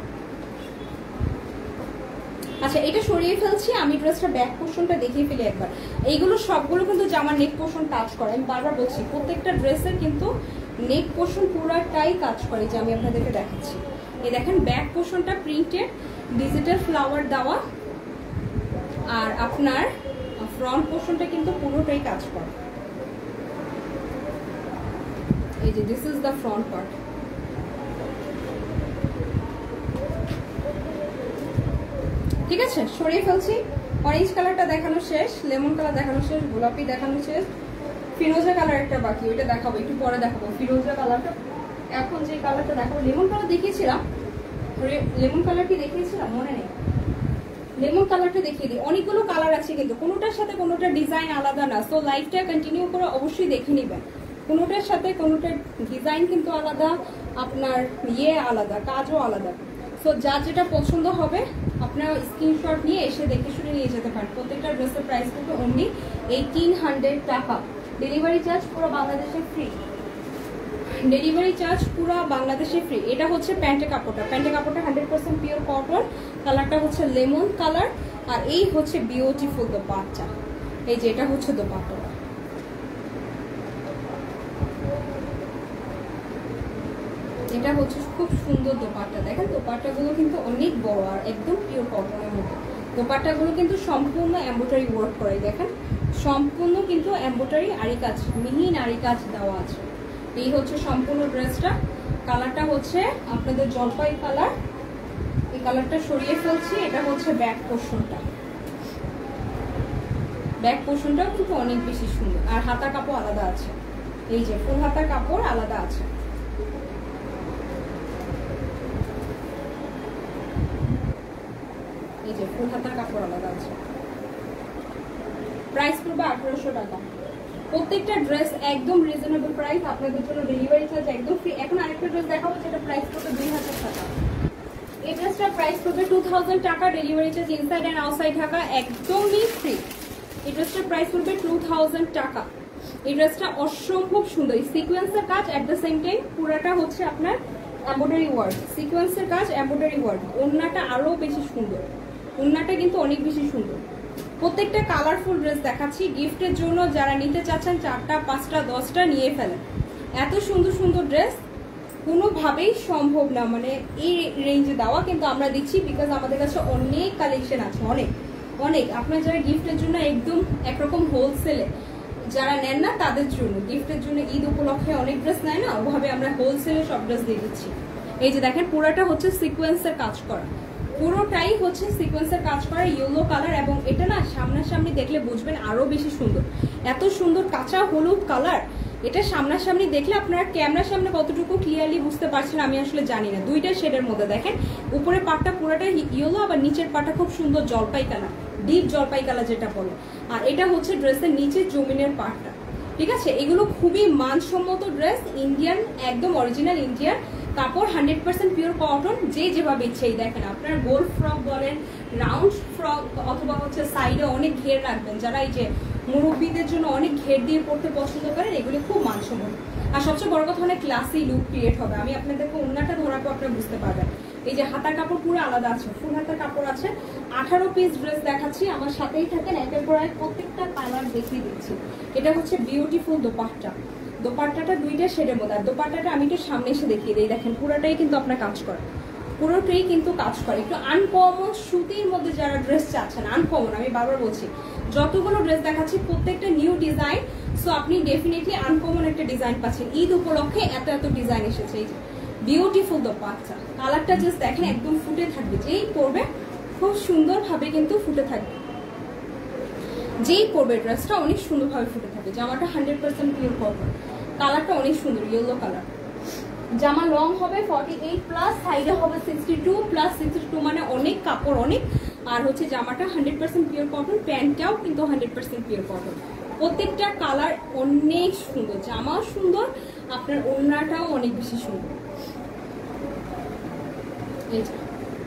আচ্ছা, এটা সরিয়ে ফেলছি, আমি ড্রেসটা ব্যাক পোর্শনটা দেখিয়ে ফেলি একবার। এইগুলো সবগুলো কিন্তু জামার নেক পোর্শন কাজ করে। আমি বারবার বলছি প্রত্যেকটা ড্রেসের কিন্তু নেক পোর্শন পুরাটাই কাজ করে, যে আমি আপনাদেরকে দেখাচ্ছি। এই দেখেন ব্যাক পোর্শনটা প্রিন্টেড ডিজিটাল ফ্লাওয়ার দেওয়া, আর আপনার ফ্রন্ট পোর্শনটা কিন্তু পুরোটাই কাজ করে। এই যে this is the front part. ঠিক আছে, সরিয়ে ফেলছি। অরেঞ্জ কালারটা দেখানো শেষ, লেমন কালার দেখানো শেষ, গোলাপি দেখানো শেষ, ফিরোজা কালার একটা বাকি, ওইটা দেখাবো একটু পরে দেখাবো। ফিরোজা কালারটা এখন যে কালারটা দেখাবো, লেমন কালার দেখিয়েছিলাম, লেমন কালার কি দেখিয়েছিলাম মনে নেই, লেমন কালারটা দেখিয়ে দিই। অনেকগুলো কালার আছে কিন্তু কোনোটার সাথে কোনোটা ডিজাইন আলাদা না। সো লাইভটা কন্টিনিউ করে অবশ্যই দেখে নেবেন। কোনোটার সাথে কোনোটার ডিজাইন কিন্তু আলাদা, আপনার ইয়ে আলাদা, কাজও আলাদা। সো যার যেটা পছন্দ হবে আপনারা স্ক্রিনশট নিয়ে এসে দেখে শুনে নিয়ে যেতে পারেন। প্রত্যেকটা ড্রেসের প্রাইস কিন্তু অনলি এইটিন হান্ড্রেড টাকা। ডেলিভারি চার্জ পুরো বাংলাদেশে ফ্রি, ডেলিভারি চার্জ পুরো বাংলাদেশে ফ্রি। এটা হচ্ছে প্যান্টের কাপড়টা, প্যান্টের কাপড়টা হান্ড্রেড পার্সেন্ট পিওর কটন, কালারটা হচ্ছে লেমন কালার। আর এই হচ্ছে বিউটিফুল দোপাট্টা, এই যে এটা হচ্ছে দোপাট্টাটা। এটা হচ্ছে খুব সুন্দর দোপাট্টা, দেখেন দোপাট্টাগুলো কিন্তু অনেক বড় আর একদম পিওর কটনের মতো। দোপাট্টাগুলো কিন্তু সম্পূর্ণ এমব্রয়ডারি ওয়ার্ক করে, দেখেন সম্পূর্ণ কিন্তু এমব্রয়ডারি আরি কাজ, মিহিন আরি কাজ দেওয়া আছে। এই হচ্ছে সম্পূর্ণ ড্রেসটা। কালারটা হচ্ছে আপনাদের জলপাই কালার, এই কালারটা সরিয়ে ফেলছি। এটা হচ্ছে ব্যাক পোর্শনটা, ব্যাক পোর্শনটাও কিন্তু অনেক বেশি সুন্দর। আর হাতা কাপড় আলাদা আছে, এই যে ফুল হাতা কাপড় আলাদা আছে। এই যে ফুল হাতার কাপড় আলাদা আছে। প্রাইস পড়বে আঠারোশো টাকা। প্রত্যেকটা ড্রেস একদম রিজনেবল প্রাইস, আপনাদের জন্য ডেলিভারি চার্জ একদম ফ্রি। এখন আরেকটা ড্রেস দেখাবো যেটা প্রাইস পড়বে দুই হাজার টাকা। এই ড্রেসটার প্রাইস পড়বে টু থাউজেন্ড টাকা, delivery charge inside and outside Dhaka একদমই ফ্রি। এই ড্রেসটার প্রাইস পড়বে টু থাউজেন্ড টাকা। এই ড্রেসটা অসম্ভব সুন্দর, সিকোয়েন্সের কাজ অ্যাট দ্য সেম টাইম পুরাটা হচ্ছে আপনার এমব্রয়ডারি ওয়ার্ক, সিকোয়েন্সের কাজ এমব্রয়ডারি ওয়ার্ক। ওড়নাটা আরো বেশি সুন্দর, ওড়নাটা কিন্তু অনেক বেশি সুন্দর। প্রত্যেকটা কালারফুল ড্রেস দেখাচ্ছি গিফটের জন্য, যারা নিতে চাচ্ছেন চারটা পাঁচটা দশটা নিয়ে ফেলেন। এত সুন্দর সুন্দর ড্রেস কোনোভাবেই সম্ভব না মানে এই রেঞ্জে দেওয়া, কিন্তু আমরা দিচ্ছি বিকজ আমাদের কাছে অনেক কালেকশন আছে, অনেক অনেক। আপনার যারা গিফটের জন্য একদম একরকম হোলসেলে যারা নেন না তাদের জন্য, গিফটের জন্য ঈদ উপলক্ষে অনেক ড্রেস নেয় না, ওভাবে আমরা হোলসেলে সব ড্রেস দিয়ে দিচ্ছি। এই যে দেখেন পুরোটা হচ্ছে সিকোয়েন্সের কাজ করা, পুরোটাই হচ্ছে সিকোয়েন্সের কাজ করা ইয়েলো কালার। এবং এটা না সামনাসামনি দেখলে বুঝবেন আরো বেশি সুন্দর, এত সুন্দর কাঁচা হলুদ কালার। এটা সামনাসামনি দেখলে আপনারা ক্যামেরার সামনে কতটুকু ক্লিয়ারলি বুঝতে পারছেন আমি আসলে জানি না। দুইটা শেডের মধ্যে দেখেন, উপরে পাটটা পুরোটা ইয়েলো, আবার নিচের পাটটা খুব সুন্দর জলপাই কালার, ডিপ জলপাই কালার যেটা বলে। আর এটা হচ্ছে ড্রেসের নিচে জমিনের পাটটা, ঠিক আছে। এগুলো খুবই মানসম্মত ড্রেস, ইন্ডিয়ান একদম অরিজিনাল ইন্ডিয়ান কাপড়, হান্ড্রেড পার্সেন্ট পিওর কটন। যে যেভাবে ইচ্ছেই দেখেন, আপনার গোল ফ্রক বলেন, রাউন্ড ফ্রক, অথবা হচ্ছে সাইডে অনেক ঘের রাখবেন, যারা এই যে মুরব্বীদের জন্য অনেক ঘের দিয়ে পড়তে পছন্দ করেন, এগুলি খুব মানসম্মত। আর সবচেয়ে বড় কথা অনেক ক্লাসি লুক ক্রিয়েট হবে। আমি আপনাদেরকে ওড়নাটা ধরাবো, আপনারা বুঝতে পারবেন। এই যে হাতার কাপড় পুরো আলাদা আছে, ফুল হাতার কাপড় আছে। আঠারো পিস ড্রেস দেখাচ্ছি, আমার সাথেই থাকেন, একের পর এক প্রত্যেকটা কালার দেখিয়ে দিচ্ছি। এটা হচ্ছে বিউটিফুল দোপাট্টা, দোপাট্টাটা দুইটা শেডের মধ্যে। আর দোপাট্টাটা আমি একটু সামনে এসে দেখিয়ে দিই, দেখেন পুরোটাই কিন্তু আপনার কাজ করে, পুরোটাই কিন্তু কাজ করে। একটু আনকমন সুতির মধ্যে যারা ড্রেস চাচ্ছেন, আনকমন আমি বারবার বলছি, যতগুলো ড্রেস দেখাচ্ছি প্রত্যেকটা নিউ ডিজাইন। সো আপনি ডেফিনেটলি আনকমন একটা ডিজাইন পাচ্ছেন। ঈদ উপলক্ষে এত এত ডিজাইন এসেছে। এই যে বিউটিফুল দোপাট্টা, কালারটা জাস্ট দেখেন একদম ফুটে থাকবে, যেই পরবে খুব সুন্দরভাবে কিন্তু ফুটে থাকবে, যেই পরবে ড্রেসটা অনেক সুন্দরভাবে ফুটে থাকবে। জামাটা হান্ড্রেড পার্সেন্ট পিওর কটন, কালারটা অনেক সুন্দর ইয়েলো কালার। জামা লং হবে ফর্টি এইট প্লাস, সাইডে হবে sixty two plus, sixty two মানে অনেক কাপড় অনেক। আর হচ্ছে জামাটা হান্ড্রেড পার্সেন্ট পিওর কটন, প্যান্টটাও কিন্তু হান্ড্রেড পার্সেন্ট পিওর কটন। প্রত্যেকটা কালার অনেক সুন্দর, জামাও সুন্দর, আপনার ওড়নাটাও অনেক বেশি সুন্দর। এই যে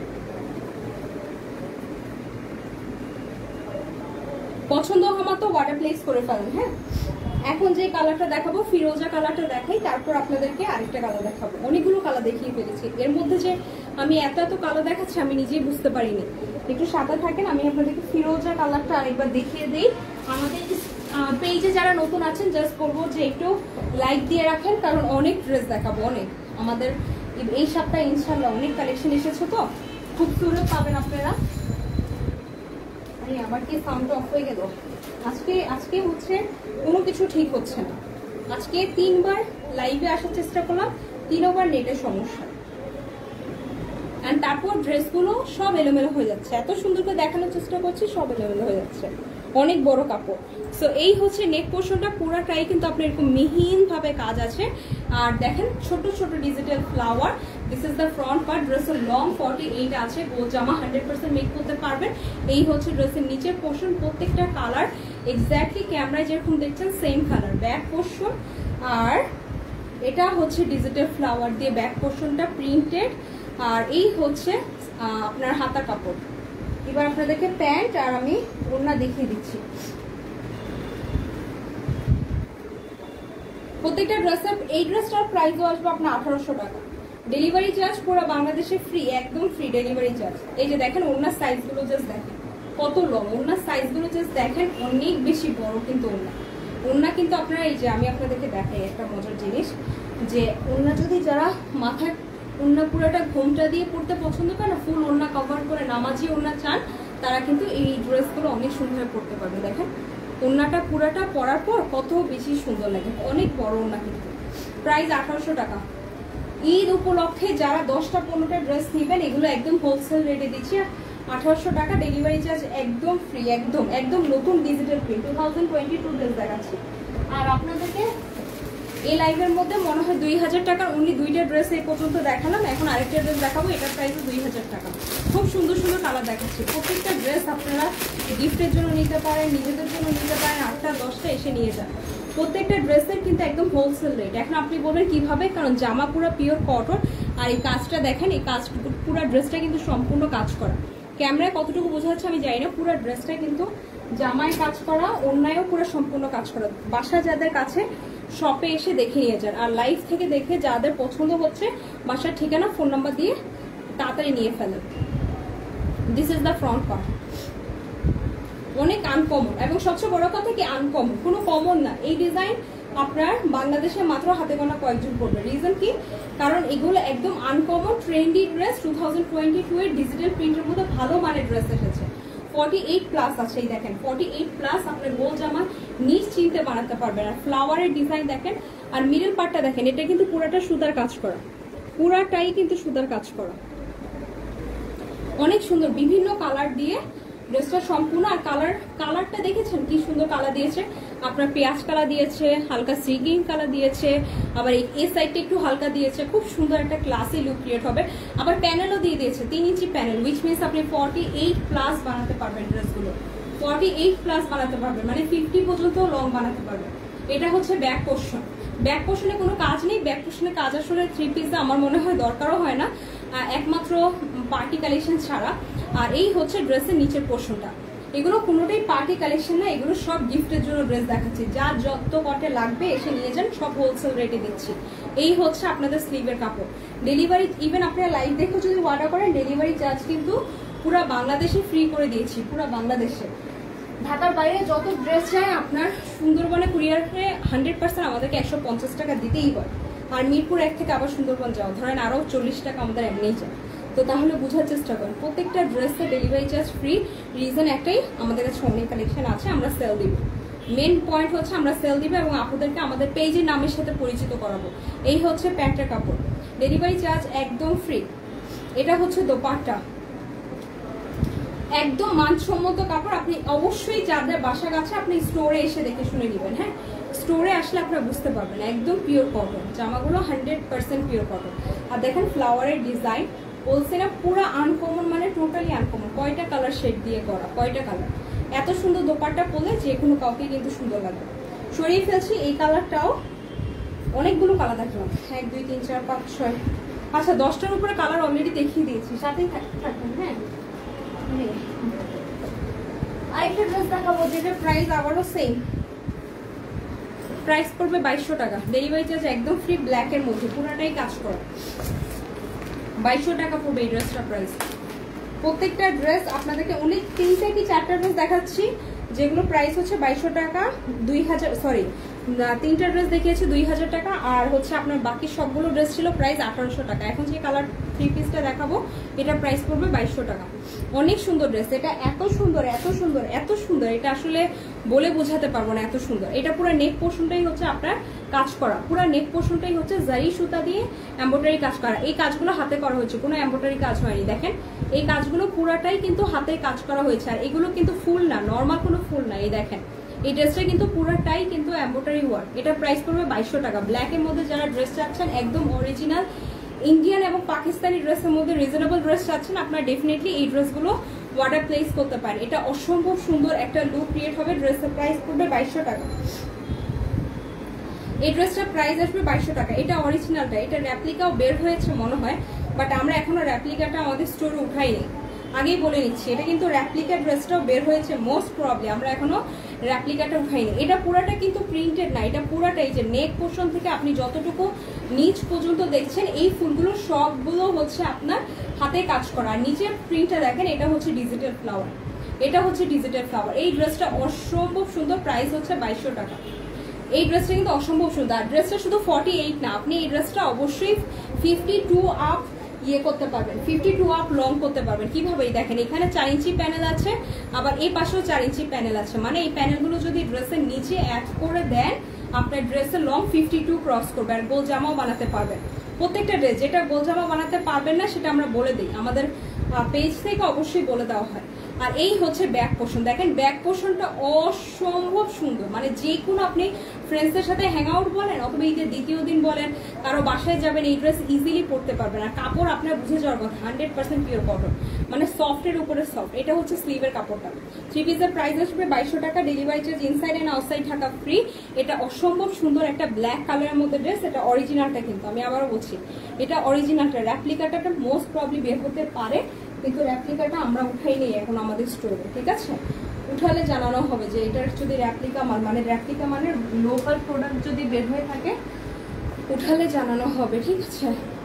পছন্দ আমার তো ওয়াটার প্লেস করে ফেলেন। হ্যাঁ, এখন যে কালারটা দেখাবো ফিরোজা কালারটা দেখাই, তারপর আপনাদেরকে আরেকটা কালার দেখাবো। অনেকগুলো কালার দেখিয়ে ফেলেছি, এর মধ্যে যে আমি এত এত কালার দেখাচ্ছি আমি নিজেই বুঝতে পারিনি। একটু সাদা থাকেন, আমি আপনাদেরকে ফিরোজা কালারটা আরেকবার দেখিয়ে দিই। আমাদের পেজে যারা নতুন আছেন জাস্ট বলবো যে একটু লাইক দিয়ে রাখেন, কারণ অনেক ড্রেস দেখাবো, অনেক আমাদের এই সপ্তাহে ইনশাল্লাহ অনেক কালেকশন এসেছে, তো খুব সুন্দর পাবেন আপনারা। আবার কি সাউন্ড অফ হয়ে গেল আজকে? আজকে হচ্ছে কোনো কিছু ঠিক হচ্ছে না। আজকে তিনবার লাইভে আসার চেষ্টা করলাম, তিনবার নেটের সমস্যা, এন্ড তারপর ড্রেসগুলো সব এলোমেলো হয়ে যাচ্ছে। এত সুন্দর করে দেখানোর চেষ্টা করছি, সব এলোমেলো হয়ে যাচ্ছে। অনেক বড় কাপড়। সো এই হচ্ছে নেক পোর্শনটা, পুরাটাই কিন্তু আপনার এরকম মিহিন ভাবে কাজ আছে। আর দেখেন ছোট ছোট digital flower. This is the front part. ড্রেসের লং ফর্টি এইট আছে, গোল জামা হান্ড্রেড পার্সেন্ট মেক করতে পারবেন। এই হচ্ছে ড্রেসের নিচের পোর্শন, প্রত্যেকটা কালার এক্স্যাক্টলি ক্যামেরায় যেরকম দেখছেন সেম কালার। ব্যাক পোর্শন আর এটা হচ্ছে ডিজিটাল ফ্লাওয়ার দিয়ে ব্যাক পোর্শনটা প্রিন্টেড, আর এই হচ্ছে আপনার হাতার কাপড়। এবার আপনাদেরকে প্যান্ট আর আমি ওড়না দেখিয়ে দিচ্ছি। প্রত্যেকটা ড্রেসের এই ড্রেসটার প্রাইসও আসবে আপনার আঠারোশো টাকা। ডেলিভারি চার্জ পুরো বাংলাদেশে ফ্রি, একদম ফ্রি ডেলিভারি চার্জ। এই যে দেখেন ওড়নার সাইজগুলো জাস্ট দেখেন কত লং, ওড়নার সাইজগুলো জাস্ট দেখেন অনেক বেশি বড় কিন্তু ওড়না। ওড়না কিন্তু আপনারা এই যে আমি আপনাদেরকে দেখাই একটা মজার জিনিস, যে ওড়না যদি যারা মাথায় ওড়না পুরোটা ঘোমটা দিয়ে পড়তে পছন্দ করে না, ফুল ওড়না কভার করে নামাজি ওড়না চান, তারা কিন্তু এই ড্রেসগুলো অনেক সুন্দর পড়তে পারবে। দেখেন ওড়নাটা পুরাটা পরার পর কত বেশি সুন্দর লাগে, অনেক বড় ওড়না কিন্তু। প্রাইস আঠারোশো টাকা। ঈদ উপলক্ষে যারা দশটা পনেরোটা ড্রেস নেবেন এগুলো একদম হোলসেল রেটে দিচ্ছি আঠারোশো টাকা, ডেলিভারি চার্জ একদম ফ্রি, একদম একদম নতুন digital print two thousand twenty two dress দেখাচ্ছি। আর আপনাদেরকে এই লাইভের মধ্যে মনে হয় দুই হাজার টাকার অনলি দুইটা ড্রেস এই পর্যন্ত দেখালাম, এখন আরেকটা ড্রেস দেখাবো, এটার প্রাইস দুই হাজার টাকা। খুব সুন্দর সুন্দর কালার দেখাচ্ছি। প্রত্যেকটা ড্রেস আপনারা গিফটের জন্য নিতে পারেন, নিজেদের জন্য নিতে পারেন, আটটা দশটা এসে নিয়ে যান। প্রত্যেকটা ড্রেসের কিন্তু একদম হোলসেল রেট। এখন আপনি বলবেন কিভাবে, কারণ জামা পুরো পিওর কটন, আর এই কাজটা দেখেন, এই কাজ পুরো ড্রেসটা কিন্তু সম্পূর্ণ কাজ করা। ক্যামেরায় কতটুকু বোঝা যাচ্ছে আমি জানি না, পুরো ড্রেসটা কিন্তু জামায় কাজ করা, অন্যায়ও পুরো সম্পূর্ণ কাজ করা। বাসা যাদের কাছে শপে এসে দেখে নিয়ে যান, আর লাইভ থেকে দেখে যাদের পছন্দ হচ্ছে বাসার ঠিকানা ফোন নাম্বার দিয়ে তাড়াতাড়ি নিয়ে ফেলেন। This is the front part, অনেক আনকমন, এবং সবচেয়ে বড় কথা কি আনকমন, কোনো কমন না। এই ডিজাইন আপনার বাংলাদেশে মাত্র হাতে গোনা কয়েকজন করবে। রিজন কি, কারণ এগুলো একদম uncommon trendy dress, two thousand twenty two এর ডিজিটাল প্রিন্টের মধ্যে ভালো মানের ড্রেস এসেছে। ফর্টি এইট প্লাস আছে, এই দেখেন ফর্টি এইট প্লাস আপনার গোল জামা নিশ্চিন্তে বানাতে পারবেন। আর ফ্লাওয়ারের ডিজাইন দেখেন, আর মিডল পার্টটা দেখেন, এটা কিন্তু পুরাটা সুতার কাজ করা, পুরাটাই কিন্তু সুতার কাজ করা, অনেক সুন্দর বিভিন্ন কালার দিয়ে ড্রেসটা সম্পূর্ণ। আর কালার কালারটা দেখেছেন কি সুন্দর কালার দিয়েছে, আপনার পেঁয়াজ কালার দিয়েছে, হালকা সি গ্রিন কালার দিয়েছে, আবার এই সাইডটা একটু হালকা দিয়েছে, খুব সুন্দর একটা ক্লাসি লুক ক্রিয়েট হবে। আবার প্যানেলও দিয়ে দিয়েছে, তিন ইঞ্চি প্যানেল, উইচ মিনস আপনি ফর্টি এইট প্লাস বানাতে পারবেন ড্রেসগুলো, ফর্টি এইট প্লাস বানাতে পারবেন, মানে ফিফটি পর্যন্ত লং বানাতে পারবেন। এটা হচ্ছে ব্যাক পোর্শন। ব্যাক পোর্শনে কোনো কাজ নেই, ব্যাক পোর্শনে কাজ আসলে থ্রি পিসে আমার মনে হয় দরকারও হয় না, একমাত্র পার্টি কালেকশন ছাড়া। আর এই হচ্ছে ড্রেসের নিচের পোর্শনটা, এগুলো কোনোটাই পার্টি কালেকশন না, এগুলো সব গিফটের জন্য ড্রেস দেখাচ্ছি। যার যত কটে লাগবে এসে নিয়ে যান, সব হোলসেল রেটে দিচ্ছি। এই হচ্ছে আপনাদের স্লিভের কাপড়। ডেলিভারি ইভেন আপনারা লাইভ দেখে যদি অর্ডার করেন, ডেলিভারি চার্জ কিন্তু পুরো বাংলাদেশে ফ্রি করে দিয়েছি, পুরো বাংলাদেশে। ঢাকার বাইরে যত ড্রেস যায় আপনার সুন্দরবনে কুরিয়ারে হান্ড্রেড পার্সেন্ট আমাদেরকে একশো পঞ্চাশ টাকা দিতেই হয়। আর মিরপুর এক থেকে আবার সুন্দরবন যাওয়া ধরেন আরও চল্লিশ টাকা আমাদের এমনিই যায়। তো তাহলে বোঝার চেষ্টা করেন, প্রত্যেকটা ড্রেসে ডেলিভারি চার্জ ফ্রি। রিজন একটাই, আমাদের কাছে অনেক কালেকশন আছে, আমরা সেল দিব। মেন পয়েন্ট হচ্ছে আমরা সেল দিব এবং আপনাদেরকে আমাদের পেজের নামের সাথে পরিচিত করাবো। এই হচ্ছে প্যান্টের কাপড়, ডেলিভারি চার্জ একদম ফ্রি। এটা হচ্ছে দোপাট্টা, একদম মানসম্মত কাপড়। আপনি অবশ্যই যাদের বাসা কাছে আপনি স্টোরে এসে দেখে শুনে নেবেন। হ্যাঁ, স্টোরে আসলে আপনারা বুঝতে পারবেন, একদম পিওর কটন জামাগুলো, হান্ড্রেড পার্সেন্ট পিওর কটন। আর দেখেন ফ্লাওয়ারের ডিজাইন, বলছে না পুরো আনকমন, মানে টোটালি আনকমন। কয়টা কালার শেড দিয়ে করা, কয়টা কালার, এত সুন্দর দোপাট্টা পরলে যে কোনো কাউকে কিন্তু সুন্দর লাগবে। সরিয়ে ফেলছি, এই কালারটাও অনেকগুলো কালার দেখলাম, এক দুই তিন চার পাঁচ ছয়, আচ্ছা দশটার উপরে কালার অলরেডি দেখিয়ে দিয়েছি, সাথেই থাকবেন। হ্যাঁ, আরেকটা ড্রেস দেখাবো যেটা প্রাইস আবারও সেম, প্রাইস পড়বে বাইশশো টাকা, ডেলিভারি চার্জ একদম ফ্রি, ব্ল্যাকের মধ্যে পুরোটাই কাজ করা, বাইশশো টাকা পড়বে এই ড্রেসটার প্রাইস। প্রত্যেকটা ড্রেস আপনাদেরকে অনেক তিনটা কি চারটা ড্রেস দেখাচ্ছি যেগুলো প্রাইস হচ্ছে বাইশশো টাকা, দুই হাজার সরি তিনটা ড্রেস দেখিয়েছি দুই হাজার টাকা, আর হচ্ছে আপনার বাকি সবগুলো ড্রেস ছিল প্রাইস আঠারোশো টাকা। এখন যে কালার থ্রি পিসটা দেখাবো এটার প্রাইস পড়বে বাইশশো টাকা। অনেক সুন্দর ড্রেস, এটা এত সুন্দর এত সুন্দর এত সুন্দর, এটা আসলে বলে বোঝাতে পারবো না, এত সুন্দর। এটা পুরো নেক পোর্শনটাই হচ্ছে আপনার কাজ করা, পুরো নেক পোর্শনটাই হচ্ছে জারি সুতা দিয়ে এমব্রয়ডারি কাজ করা। এই কাজগুলো হাতে করা হয়েছে, কোনো এমব্রয়ডারি কাজ হয়নি। দেখেন এই কাজগুলো পুরাটাই কিন্তু হাতে কাজ করা হয়েছে, আর এগুলো কিন্তু ফুল না, নর্মাল কোনো ফুল না। এই দেখেন এই ড্রেসটা কিন্তু পুরোটাই কিন্তু এমব্রয়ডারি ওয়ার্ক। এটা প্রাইস পড়বে বাইশশো টাকা। ব্ল্যাকের মধ্যে যারা ড্রেস চাচ্ছেন একদম অরিজিনাল ইন্ডিয়ান এবং পাকিস্তানি ড্রেসের মধ্যে রিজনেবল ড্রেস চাচ্ছেন, আপনারা ডেফিনেটলি এই ড্রেসগুলো অর্ডার প্লেস করতে পারেন। এটা অসম্ভব সুন্দর একটা লুক ক্রিয়েট হবে। ড্রেসের প্রাইস পড়বে বাইশশো টাকা। এই ড্রেসটার প্রাইস আসবে বাইশশো টাকা। এটা অরিজিনালটা, এটা র্যাপ্লিকাও বের হয়েছে মনে হয়, বাট আমরা এখনো র্যাপ্লিকাটা আমাদের স্টোরে উঠাইনি, আগেই বলে নিচ্ছি। এটা কিন্তু র্যাপ্লিকা ড্রেসটাও বের হয়েছে মোস্ট প্রবলি, আমরা এখনো র্যাপ্লিকাটা উঠাইনি। এটা পুরাটা কিন্তু প্রিন্টেড না, এটা পুরাটাই যে নেক পোর্শন থেকে আপনি যতটুকু নিচ পর্যন্ত দেখছেন এই ফুলগুলো সবগুলো হচ্ছে আপনার হাতে কাজ করা। আর নিচের প্রিন্টটা দেখেন, এটা হচ্ছে ডিজিটাল ফ্লাওয়ার, এটা হচ্ছে ডিজিটাল ফ্লাওয়ার। এই ড্রেসটা অসম্ভব সুন্দর, প্রাইস হচ্ছে বাইশশো টাকা। এই ড্রেসটা কিন্তু অসম্ভব সুন্দর। আর ড্রেসটা শুধু ফর্টি এইট না, আপনি এই ড্রেসটা অবশ্যই ফিফটি টু আপ ইয়ে করতে পারবেন, ফিফটি টু আপ লং করতে পারবেন। কিভাবে দেখেন, এখানে চার ইঞ্চি প্যানেল আছে, আবার এই পাশেও চার ইঞ্চি প্যানেল আছে, মানে এই প্যানেলগুলো যদি ড্রেসের নিচে অ্যাড করে দেন আপনার ড্রেসের লং ফিফটি টু ক্রস করবে। আর গোল জামাও বানাতে পারবেন প্রত্যেকটা ড্রেস। যেটা গোল জামা বানাতে পারবেন না সেটা আমরা বলে দিই, আমাদের পেজ থেকে অবশ্যই বলে দেওয়া হয়। আর এই হচ্ছে ব্যাক পোর্শন, দেখেন ব্যাক পোর্শনটা অসম্ভব সুন্দর, মানে যে কোনো আপনি ফ্রেন্ডসদের সাথে হ্যাং আউট বলেন অথবা ঈদের দ্বিতীয় দিন বলেন, কারো বাসায় যাবেন, এই ড্রেস ইজিলি পরতে পারবেন। আর কাপড় আপনার বুঝে যাওয়ার কথা, হান্ড্রেড পার্সেন্ট পিওর কটন, মানে সফটের উপরে সফট। এটা হচ্ছে স্লিভের কাপড়টা। থ্রি পিসের প্রাইস আসবে বাইশশো টাকা, delivery charge inside and outside Dhaka free. এটা অসম্ভব সুন্দর একটা ব্ল্যাক কালারের মধ্যে ড্রেস, এটা অরিজিনালটা কিন্তু আমি আবারও বলছি এটা অরিজিনালটা। র্যাপ্লিকাটা মোস্ট প্রবলি বের হতে পারে, কিন্তু র্যাপ্লিকাটা আমরা উঠাই নেই এখন আমাদের স্টোরে, ঠিক আছে? উঠালে জানানো হবে যে এটার যদি র্যাপ্লিকা মাল, মানে র্যাপ্লিকা মানে লোকাল প্রোডাক্ট যদি বের হয়ে থাকে উঠালে জানানো হবে, ঠিক আছে?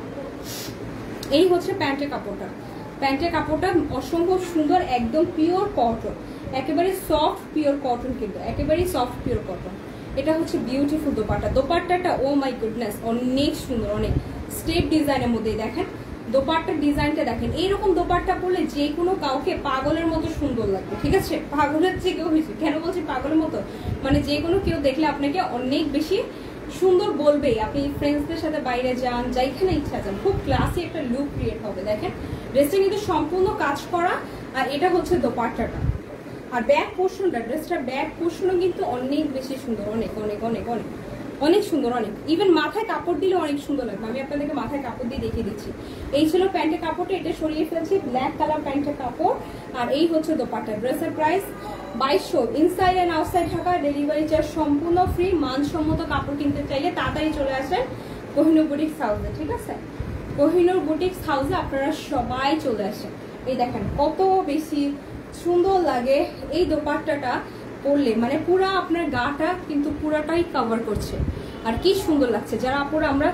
এই হচ্ছে প্যান্টের কাপড়টা। প্যান্টের কাপড়টা অসম্ভব সুন্দর, একদম পিওর কটন, একেবারে সফট পিওর কটন, কিন্তু একেবারেই সফট পিওর কটন। এটা হচ্ছে বিউটিফুল দোপাট্টা। দোপাট্টাটা ও মাই গুডনেস অনেক সুন্দর, অনেক স্টেপ ডিজাইনের মধ্যে দেখেন দোপাট্টার ডিজাইনটা দেখেন। এইরকম দোপাট্টা পরলে যে কোনো কাউকে পাগলের মতো সুন্দর লাগবে, ঠিক আছে? পাগলের যে কেউ হয়েছে, কেন বলছি পাগলের মতো, মানে যে কোনো কেউ দেখলে আপনাকে অনেক বেশি সুন্দর বলবেই। আপনি ফ্রেন্ডসদের সাথে বাইরে যান, যাইখানে ইচ্ছা যান, খুব ক্লাসি একটা লুক ক্রিয়েট হবে। দেখেন ড্রেসটা কিন্তু সম্পূর্ণ কাজ করা, আর এটা হচ্ছে দোপাট্টাটা। আর ব্যাক পোর্শনটা, ড্রেসটার ব্যাক পোর্শনও কিন্তু অনেক বেশি সুন্দর, অনেক অনেক অনেক অনেক অনেক সুন্দর, অনেক। ইভেন মাথায় কাপড় দিলে অনেক সুন্দর লাগবে। আমি আপনাদেরকে মাথায় কাপড় দিয়ে দেখিয়ে দিচ্ছি। এই ছিল প্যান্টের কাপড়টা, এটা সরিয়ে ফেলছি, ব্ল্যাক কালার প্যান্টের কাপড়। আর এই হচ্ছে দোপাট্টা। ড্রেসের প্রাইস বাইশশো, inside and outside Dhaka, delivery charge সম্পূর্ণ ফ্রি। মানসম্মত কাপড় কিনতে চাইলে তাড়াতাড়ি চলে আসেন কোহিনূর বুটিক্স হাউসে, ঠিক আছে? কোহিনূর বুটিক্স হাউসে আপনারা সবাই চলে আসেন। এই দেখেন কত বেশি সুন্দর লাগে এই দোপাট্টাটা পরলে, মানে পুরা আপনার গাটা কিন্তু পুরাটাই কভার করছে, আর কি সুন্দর লাগছে। যারা আপুরা আমরা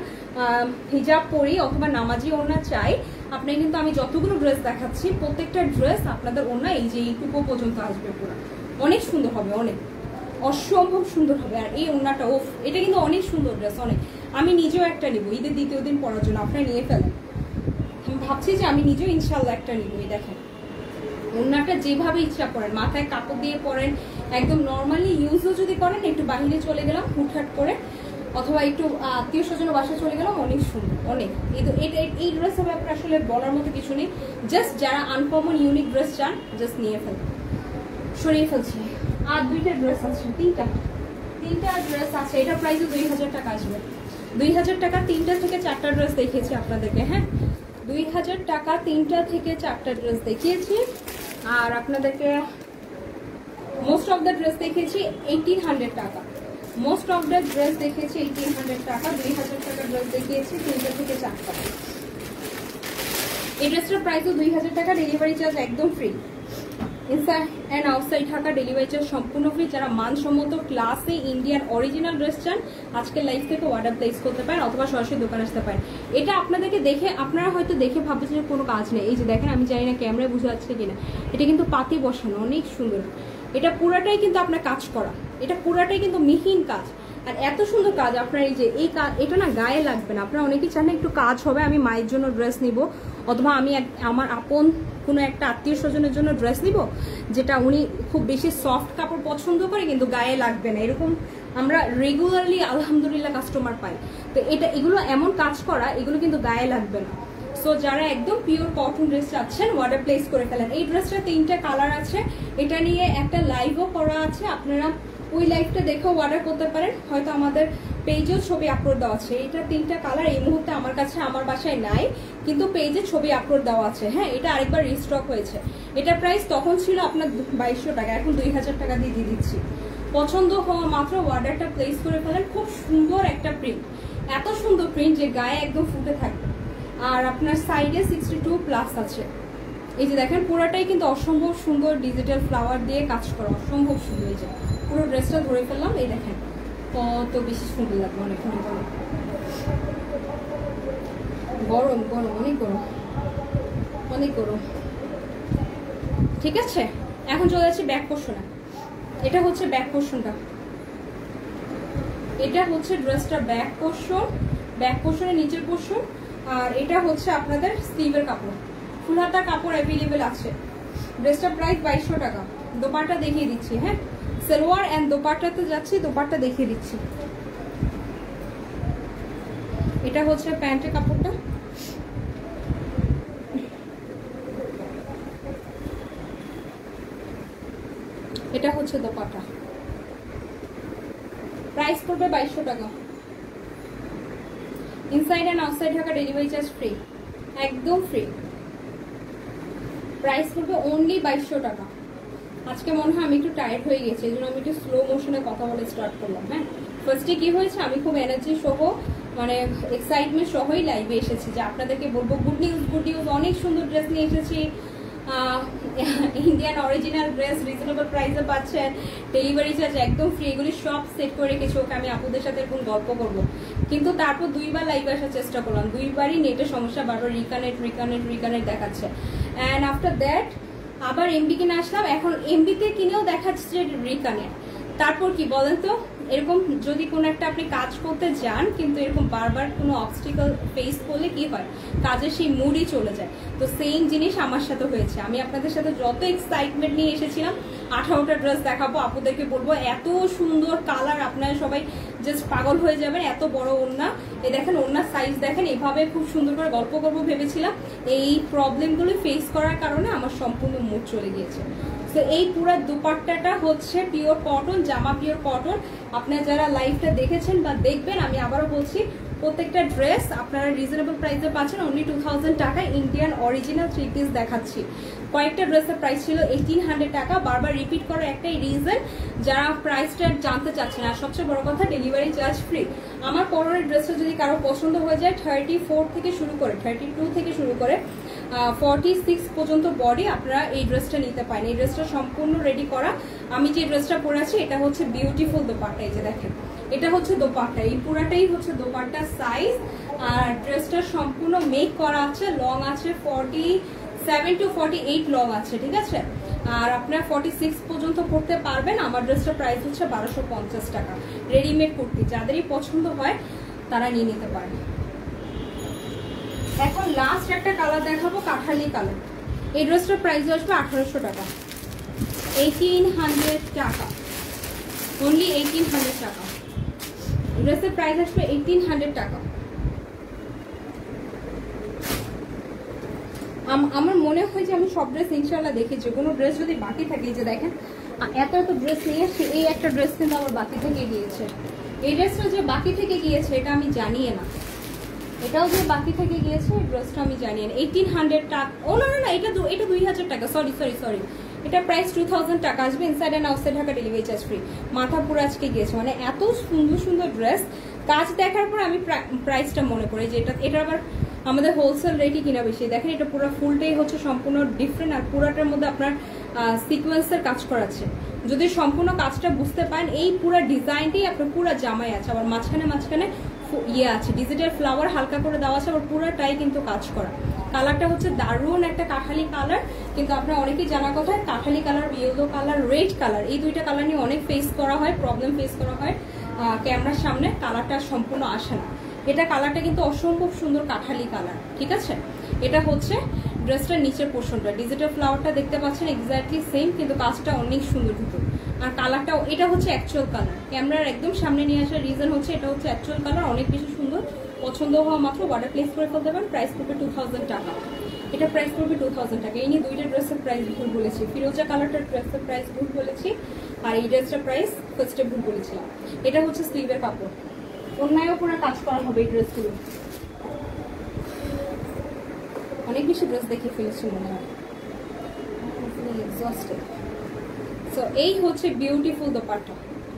হিজাব পরি অথবা নামাজি ওড়না চাই, আপনি কিন্তু আমি যতগুলো ড্রেস দেখাচ্ছি প্রত্যেকটা ড্রেস আপনাদের ওড়না এই যে এইটুকু পর্যন্ত আসবে, পুরো অনেক সুন্দর হবে, অনেক অসম্ভব সুন্দর হবে। আর এই ওড়নাটা ওফ, এটা কিন্তু অনেক সুন্দর ড্রেস, অনেক। আমি নিজেও একটা নিব ঈদের দ্বিতীয় দিন পরার জন্য, আপনারা নিয়ে ফেলেন। আমি ভাবছি যে আমি নিজেও ইনশাল্লাহ একটা নিব। এই দেখেন ওড়নাটা যেভাবে ইচ্ছা করেন, মাথায় কাপড় দিয়ে পরেন, একদম নর্মালি ইউজও যদি করেন, একটু বাহিরে চলে গেলাম হুটহাট করে, অথবা একটু আত্মীয় স্বজনের বাসায় চলে গেলাম, অনেক সুন্দর, অনেক। এই ড্রেসের ব্যাপারে আসলে বলার মতো কিছু নেই, জাস্ট যারা আনকমন ইউনিক ড্রেস চান জাস্ট নিয়ে ফেলেন। সরিয়ে ফেলছি। আর দুইটা ড্রেস আছে, তিনটা তিনটা ড্রেস আছে। এটা প্রাইসও দুই হাজার টাকা আসবে, দুই হাজার টাকা। তিনটা থেকে চারটা ড্রেস দেখিয়েছি আপনাদেরকে, হ্যাঁ দুই হাজার টাকা তিনটা থেকে চারটা ড্রেস দেখিয়েছি। আর আপনাদেরকে মোস্ট অফ দ্য ড্রেস দেখিয়েছি এইটিন হান্ড্রেড টাকা, মোস্ট অফ দ্য ড্রেস দেখিয়েছি এইটিন হান্ড্রেড টাকা। দুই হাজার টাকা ড্রেস দেখিয়েছি তিনটা থেকে চারটা। এই ড্রেসটার প্রাইসও দুই হাজার টাকা, ডেলিভারি চার্জ একদম free. Inside and outside Dhaka, delivery charge সম্পূর্ণ ফ্রি। যারা মানসম্মত ক্লাসে ইন্ডিয়ান অরিজিনাল ড্রেস চান আজকের লাইফ থেকে অর্ডার প্লেস করতে পারেন, অথবা সরাসরি দোকানে আসতে পারেন। এটা আপনাদেরকে দেখে আপনারা হয়তো দেখে ভাবছেন যে কোনো কাজ নেই। এই যে দেখেন, আমি জানি না ক্যামেরায় বুঝে যাচ্ছে কিনা, এটা কিন্তু পাতি বসানো, অনেক সুন্দর। এটা পুরাটাই কিন্তু আপনার কাজ করা, এটা পুরাটাই কিন্তু মিহিন কাজ। আর এত সুন্দর কাজ আপনার এই যে এই কাজ, এটা না গায়ে লাগবে না। আপনারা অনেকেই চান না একটু কাজ হবে, আমি মায়ের জন্য ড্রেস নিব, অথবা আমি আমার আপন কোনো একটা আত্মীয় স্বজনের জন্য ড্রেস নিব যেটা উনি খুব বেশি সফট কাপড় পছন্দ করে কিন্তু গায়ে লাগবে না, এরকম আমরা রেগুলারলি আলহামদুলিল্লাহ কাস্টমার পাই। তো এটা এগুলো এমন কাজ করা, এগুলো কিন্তু গায়ে লাগবে না। সো যারা একদম পিওর কটন ড্রেস চাচ্ছেন অর্ডার প্লেস করে ফেলেন। এই ড্রেসটা তিনটা কালার আছে, এটা নিয়ে একটা লাইভও করা আছে, আপনারা ওই লাইভটা দেখেও অর্ডার করতে পারেন, হয়তো আমাদের পেজেও ছবি আপলোড দেওয়া আছে। এটা তিনটা কালার এই মুহূর্তে আমার কাছে আমার বাসায় নাই, কিন্তু পেজে ছবি আপলোড দেওয়া আছে। হ্যাঁ, এটা আরেকবার রিস্টক হয়েছে। এটা প্রাইস তখন ছিল আপনার বাইশশো টাকা, এখন দুই হাজার টাকা দিয়ে দিয়ে দিচ্ছি। পছন্দ হওয়া মাত্র অর্ডারটা প্লেস করে ফেলেন। খুব সুন্দর একটা প্রিন্ট, এত সুন্দর প্রিন্ট যে গায়ে একদম ফুটে থাকবে। আর আপনার সাইডে সিক্সটি টু প্লাস আছে। এই যে দেখেন পুরোটাই কিন্তু অসম্ভব সুন্দর ডিজিটাল ফ্লাওয়ার দিয়ে কাজ করা, অসম্ভব সুন্দর। এই যে পুরো ড্রেসটা ধরে ফেললাম, এই দেখেন কত বেশি সুন্দর লাগবে। অনেক অনেক গরম গরম গরম অনেক গরম অনেক গরম। ঠিক আছে, এখন চলে যাচ্ছি ব্যাক পোর্শনে। এটা হচ্ছে ব্যাক পোর্শনটা, এটা হচ্ছে ড্রেসটা ব্যাক পোর্শন, ব্যাক পোর্শনের নিচের পোর্শন। আর এটা হচ্ছে আপনাদের স্লিভের কাপড়, ফুল হাতা কাপড় অ্যাভেলেবেল আছে। ড্রেসটা প্রাইস বাইশশো টাকা। দোপাট্টা দেখিয়ে দিচ্ছি, হ্যাঁ সালোয়ার অ্যান্ড দোপাট্টাতে যাচ্ছি, দোপাট্টা দেখিয়ে দিচ্ছি। এটা হচ্ছে প্যান্টের কাপড়টা, এটা হচ্ছে দোপাট্টা। প্রাইস পড়বে বাইশশো টাকা। Inside and outside Dhaka delivery charge free, একদম ফ্রি। প্রাইস পড়বে অনলি বাইশশো টাকা। আজকে মনে হয় আমি একটু টায়ার্ড হয়ে গেছি, এই জন্য আমি একটু স্লো মোশনে কথা বলে স্টার্ট করলাম। হ্যাঁ, ফার্স্টে কি হয়েছে, আমি খুব এনার্জি সহ মানে এক্সাইটমেন্ট সহই লাইভে এসেছি যে আপনাদেরকে বলবো গুড নিউজ গুড নিউজ, অনেক সুন্দর ড্রেস নিয়ে এসেছি। ইন্ডিয়ান অরিজিনাল ড্রেস রিজনেবল প্রাইসে পাচ্ছেন, ডেলিভারি চার্জ একদম ফ্রি। এগুলি সব সেট করে রেখেছি, ওকে আমি আপুদের সাথে এরকম গল্প করবো। কিন্তু তারপর দুইবার লাইভে আসার চেষ্টা করলাম, দুইবারই নেটের সমস্যা, বারবার রিকানেক্ট রিকানেক্ট রিকানেক্ট দেখাচ্ছে। অ্যান্ড আফটার দ্যাট আবার এমবি কিনে আসলাম, এখন এমবিতে কিনেও দেখাচ্ছে রিকানেক্ট। তারপর কি বলেন তো, এরকম যদি কোনো একটা আপনি কাজ করতে যান কিন্তু এরকম বারবার কোনো অবস্টিকল ফেস করলে কি হয়, কাজের সেই মুডই চলে যায়। তো সেম জিনিস আমার সাথে হয়েছে। আমি আপনাদের সাথে যত এক্সাইটমেন্ট নিয়ে এসেছিলাম, আঠারোটা ড্রেস দেখাবো, আপুদেরকে বলবো এত সুন্দর কালার, আপনারা সবাই জাস্ট পাগল হয়ে যাবেন। এত বড় ওড়না, এই দেখেন ওড়নার সাইজ দেখেন, এভাবে খুব সুন্দর করে গল্প করবো ভেবেছিলাম। এই প্রবলেমগুলো ফেস করার কারণে আমার সম্পূর্ণ মুড চলে গিয়েছে। তো এই পুরো দুপাট্টাটা হচ্ছে পিওর কটন, জামা পিওর কটন। আপনারা যারা লাইভটা দেখেছেন বা দেখবেন, আমি আবারও বলছি প্রত্যেকটা ড্রেস আপনারা রিজনেবল প্রাইসে পাচ্ছেন অনলি টু থাউজেন্ড টাকা। ইন্ডিয়ান অরিজিনাল থ্রি পিস দেখাচ্ছি। কয়েকটা ড্রেসের প্রাইস ছিল এইটিন হান্ড্রেড টাকা। বারবার রিপিট করার একটাই রিজন, যারা প্রাইসটা জানতে চাচ্ছেন। আর সবচেয়ে বড় কথা, ডেলিভারি চার্জ ফ্রি। আমার পরনের ড্রেসটা যদি কারো পছন্দ হয়ে যায়, থার্টি ফোর থেকে শুরু করে থার্টি টু থেকে শুরু করে ফর্টি সিক্স পর্যন্ত বডি আপনারা এই ড্রেসটা নিতে পারেন। এই ড্রেসটা সম্পূর্ণ রেডি করা। আমি যে ড্রেসটা পরে আছি এটা হচ্ছে বিউটিফুল দোপাট্টা। এই যে দেখেন, এটা হচ্ছে দোপাট্টা, এই পুরাটাই হচ্ছে দোপাট্টা সাইজ। আর ড্রেসটা সম্পূর্ণ মেক করা আছে, লং আছে forty seven to forty eight long আছে, ঠিক আছে। আর আপনার ফর্টি সিক্স পর্যন্ত পড়তে পারবেন। আমার ড্রেসটার প্রাইস হচ্ছে বারোশো পঞ্চাশ টাকা। রেডিমেড কুর্তি যাদেরই পছন্দ হয় তারা নিয়ে নিতে পারেন। এখন লাস্ট একটা কালার দেখাবো, কাঠালি কালার। এই ড্রেসটার প্রাইস আসবে আঠারোশো টাকা, এইটিন হান্ড্রেড টাকা, অনলি এইটিন হান্ড্রেড টাকা। ড্রেসের প্রাইস আসবে এইটিন হান্ড্রেড টাকা। আমার মনে হয় যে আমি সব ড্রেস ইনশাল্লাহ দেখেছি। কোনো ড্রেস যদি বাকি থাকে, যে দেখেন এত এত ড্রেস নিয়ে এসে এই একটা ড্রেস কিন্তু আমার বাকি থেকে গিয়েছে। এই ড্রেসটা যে বাকি থেকে গিয়েছে এটা আমি জানিয়ে না, এটাও যে বাকি থেকে গিয়েছে এই ড্রেসটা আমি জানিয়ে না। এইটিন হান্ড্রেড টাকা, ও না না না, এটা এটা দুই হাজার টাকা, সরি সরি সরি এটা প্রাইস টু থাউজেন্ড টাকা আসবে। Inside and outside Dhaka delivery charge free. মাথা পুরো আজকে গিয়েছে, মানে এত সুন্দর সুন্দর ড্রেস। কাজ দেখার পর আমি প্রাইসটা মনে করি যে এটা এটা আবার আমাদের হোলসেল রেটই কিনা বেশি। দেখেন এটা পুরো ফুলটাই হচ্ছে সম্পূর্ণ ডিফারেন্ট, আর পুরাটার মধ্যে আপনার সিকোয়েন্সের কাজ করাচ্ছে। যদি সম্পূর্ণ কাজটা বুঝতে পারেন, এই পুরো ডিজাইনটাই আপনার পুরো জামাই আছে, আবার মাঝখানে মাঝখানে ইয়ে আছে, ডিজিটাল ফ্লাওয়ার হালকা করে দেওয়া আছে, আবার পুরোটাই কিন্তু কাজ করা। কালারটা হচ্ছে দারুণ একটা কাঠালি কালার, কিন্তু আপনার অনেকেই জানার কথা কাঠালি colour, yellow colour, red colour, এই দুইটা কালার নিয়ে অনেক ফেস করা হয়, প্রবলেম ফেস করা হয় ক্যামেরার সামনে। কালারটা সম্পূর্ণ আসে না। এটা কালারটা কিন্তু অসম্ভব সুন্দর কাঠালি কালার, ঠিক আছে। এটা হচ্ছে ড্রেসটার নিচের পোর্শনটা, ডিজিটাল ফ্লাওয়ারটা দেখতে পাচ্ছেন এক্স্যাক্টলি সেম, কিন্তু কাজটা অনেক সুন্দর ভিতর। আর কালারটাও, এটা হচ্ছে অ্যাকচুয়াল কালার। ক্যামেরার একদম সামনে নিয়ে আসার রিজন হচ্ছে এটা হচ্ছে অ্যাকচুয়াল কালার, অনেক বেশি সুন্দর। পছন্দ হওয়া মাত্র অর্ডার প্লেস করে ফেলতে পারেন। প্রাইস পড়বে টু থাউজেন্ড টাকা। এটা প্রাইস পড়বে টু থাউজেন্ড টাকা। এই নিয়ে দুইটা ড্রেসের প্রাইস ভুল বলেছি। ফিরোজা কালারটার ড্রেসের প্রাইস ভুল বলেছি, আর এই ড্রেসটার প্রাইস ফার্স্টে ভুল বলেছিলাম। এটা হচ্ছে স্লিভের কাপড়, অন্যায়ও পুরো কাজ করা হবে এই ড্রেসগুলো। অনেক বেশি ড্রেস দেখে ফেলেছি মনে হয়, এক্সস্টেড। সো এই হচ্ছে বিউটিফুল দোপাট্টা,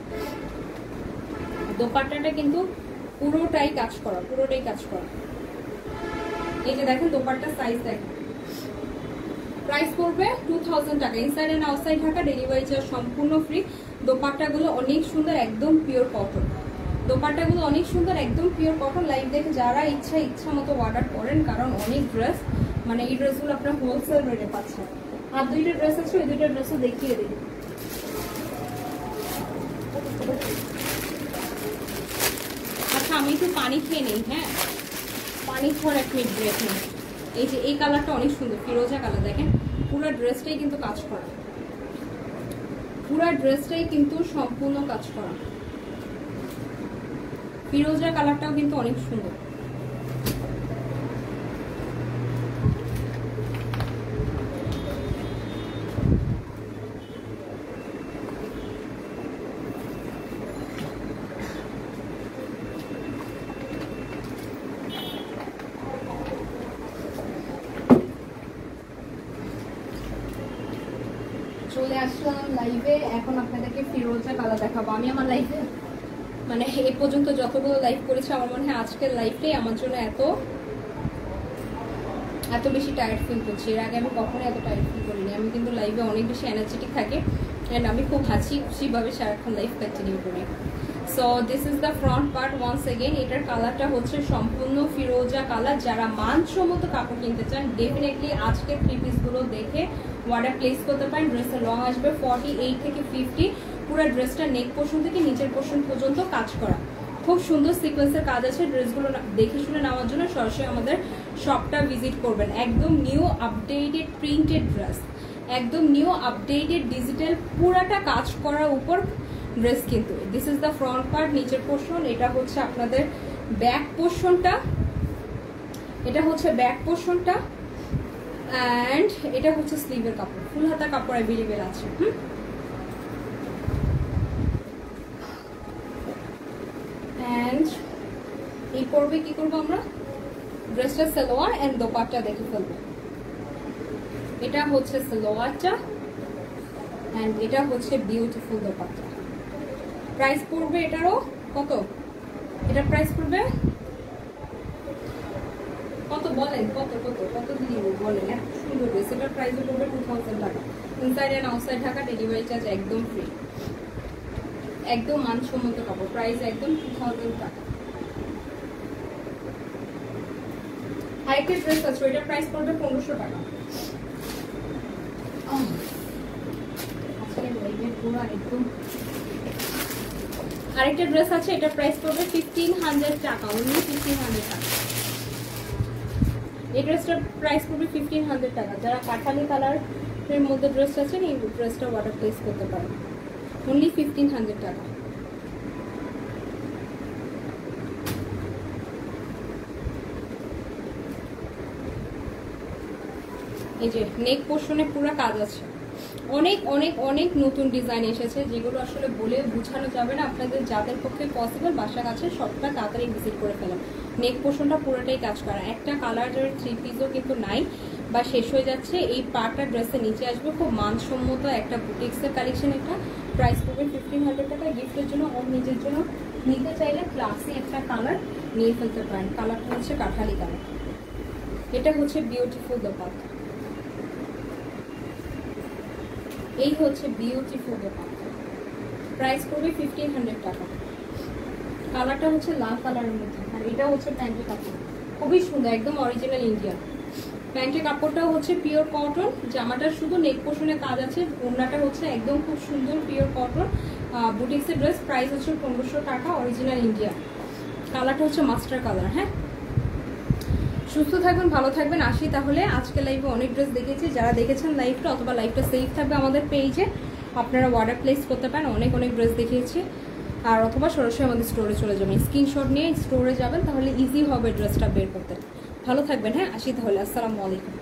দোপাট্টাটা কিন্তু পুরোটাই কাজ করা, পুরোটাই কাজ করা। এই যে দেখেন দোপাট্টার সাইজ দেখেন। প্রাইস পড়বে টু থাউজেন্ড টাকা। Inside and outside Dhaka, delivery charge সম্পূর্ণ ফ্রি। দোপাট্টাগুলো অনেক সুন্দর, একদম পিওর কটন। দোপাট্টাগুলো অনেক সুন্দর, একদম পিওর কটন। লাইভ দেখে যারা ইচ্ছা ইচ্ছা মতো অর্ডার করেন, কারণ অনেক ড্রেস, মানে এই ড্রেসগুলো আপনার হোলসেল রেটে পাচ্ছেন। আর দুইটা ড্রেস আছে, ওই দুইটা ড্রেসও দেখিয়ে দিই। আচ্ছা আমি একটু পানি খেয়ে নেই, হ্যাঁ পানি খাওয়ার এক মিনিট ব্রেক নেই। এই যে এই কালারটা অনেক সুন্দর, ফিরোজা কালার। দেখেন পুরো ড্রেসটাই কিন্তু কাজ করা, পুরো ড্রেসটাই কিন্তু সম্পূর্ণ কাজ করা। ফিরোজা কালারটাও কিন্তু অনেক সুন্দর। চলে আসলাম লাইভে, এখন আপনাদেরকে ফিরোজা কালার দেখাবো। আমি আমার লাইভে মানে এই পর্যন্ত যতগুলো লাইভ করেছি, আমার মনে হয় আজকের লাইভটাই আমার জন্য এত এত বেশি টায়ার্ড ফিল করছি। এর আগে আমি কখনোই এত টায়ার্ড ফিল করিনি। আমি কিন্তু লাইভে অনেক বেশি এনার্জেটিক থাকে অ্যান্ড আমি খুব হাসি খুশিভাবে সারাক্ষণ লাইভ কন্টিনিউ করি। So this is the front part once again. এটার কালারটা হচ্ছে সম্পূর্ণ ফিরোজা কালার। যারা মানসম্মত কাপড় কিনতে চান ডেফিনেটলি আজকে থ্রি পিসগুলো দেখে অর্ডার প্লেস করতে পারেন। ড্রেসের লং আসবে ফর্টি এইট থেকে ফিফটি। পুরো ড্রেসটা নেক পোর্শন থেকে নিচের পোর্শন পর্যন্ত কাজ করা, খুব সুন্দর সিকোয়েন্সের কাজ আছে। ড্রেসগুলো দেখে শুনে নেওয়ার জন্য সরাসরি আমাদের শপটা ভিজিট করবেন। একদম নিউ আপডেটেড প্রিন্টেড ড্রেস, একদম নিউ আপডেটেড ডিজিটাল পুরাটা কাজ করার উপর ড্রেস কিন্তু। This is the front part, নিচের পোর্শন। এটা হচ্ছে আপনাদের ব্যাক পোর্শনটা, এটা হচ্ছে ব্যাক পোর্শনটা অ্যান্ড এটা হচ্ছে স্লিভের কাপড়। ফুল হাতা কাপড় অ্যাভেলেবেল আছে। হুম অ্যান্ড এই পর্বে কি করবো আমরা, ড্রেসটা সালোয়ার অ্যান্ড দোপাট্টা দেখে ফেলবো। এটা হচ্ছে সালোয়ারটা অ্যান্ড এটা হচ্ছে বিউটিফুল দোপাট্টা। প্রাইস পড়বে এটারও কত, এটা প্রাইস পড়বে কত বলেন, কত কত কত দিয়ে বলেন। এত সুন্দর ড্রেস, এটার প্রাইস পড়বে টু থাউজেন্ড টাকা। Inside and outside Dhaka, delivery charge একদম ফ্রি, একদম মানসম্মত কাপড়। প্রাইস একদম টু থাউজেন্ড টাকা। আরেকটা ড্রেস আছে, এটার প্রাইস পড়বে পনেরোশো টাকা। একদম আরেকটা ড্রেস আছে, এটার প্রাইস পড়বে ফিফটিন হান্ড্রেড টাকা, অনলি ফিফটিন হান্ড্রেড টাকা। এই ড্রেসটার প্রাইস পড়বে ফিফটিন হান্ড্রেড টাকা। যারা কাঠালি কালারের মধ্যে ড্রেস আছে এই ড্রেসটা অর্ডার প্লেস করতে পারেন, অনলি ফিফটিন হান্ড্রেড টাকা। এই যে নেক পোর্শনে পুরো কাজ আছে, অনেক অনেক অনেক নতুন ডিজাইন এসেছে যেগুলো আসলে বলে বোঝানো যাবে না। আপনাদের যাদের পক্ষে পসিবল বাসা কাছে সবটা তাড়াতাড়ি ভিজিট করে ফেলেন। নেক পোর্শনটা পুরোটাই কাজ করা, একটা কালারের থ্রি পিসও কিন্তু নাই বা শেষ হয়ে যাচ্ছে। এই পার্টটা ড্রেসের নিচে আসবে, খুব মানসম্মত একটা বুটিক্সের কালেকশন। এটা প্রাইস পড়বে ফিফটিন হান্ড্রেড টাকা। গিফটের জন্য ও নিজের জন্য নিতে চাইলে ক্লাসি একটা কালার নিয়ে ফেলতে পারেন। কালারটা হচ্ছে কাঠালি কালার। এটা হচ্ছে বিউটিফুল দোপাট্টা, এই হচ্ছে বিউটিফুল দোপাট্টা। প্রাইস পড়বে ফিফটিন হান্ড্রেড টাকা। কালারটা হচ্ছে লাল কালারের মধ্যে, আর এটা হচ্ছে প্যান্টের কাপড়, খুবই সুন্দর, একদম অরিজিনাল ইন্ডিয়ান। প্যান্টের কাপড়টা হচ্ছে পিওর কটন, জামাটা শুধু নেক পোর্শনে কাজ আছে, ওড়নাটা হচ্ছে একদম খুব সুন্দর পিওর কটন বুটিক্সের ড্রেস। প্রাইস হচ্ছে পনেরোশো টাকা, অরিজিনাল ইন্ডিয়া। কালারটা হচ্ছে মাস্টার কালার। হ্যাঁ, সুস্থ থাকবেন, ভালো থাকবেন। আসি তাহলে। আজকে লাইভে অনেক ড্রেস দেখেছি, যারা দেখেছেন লাইভটা অথবা লাইভটা সেভ থাকবে আমাদের পেজে, আপনারা অর্ডার প্লেস করতে পারেন। অনেক অনেক ড্রেস দেখিয়েছি, আর অথবা সরাসরি আমাদের স্টোরে চলে যাবেন, স্ক্রিনশট নিয়ে স্টোরে যাবেন, তাহলে ইজি হবে ড্রেসটা বের করতে। ভালো থাকবেন। হ্যাঁ, আসি তাহলে। আসসালামু আলাইকুম।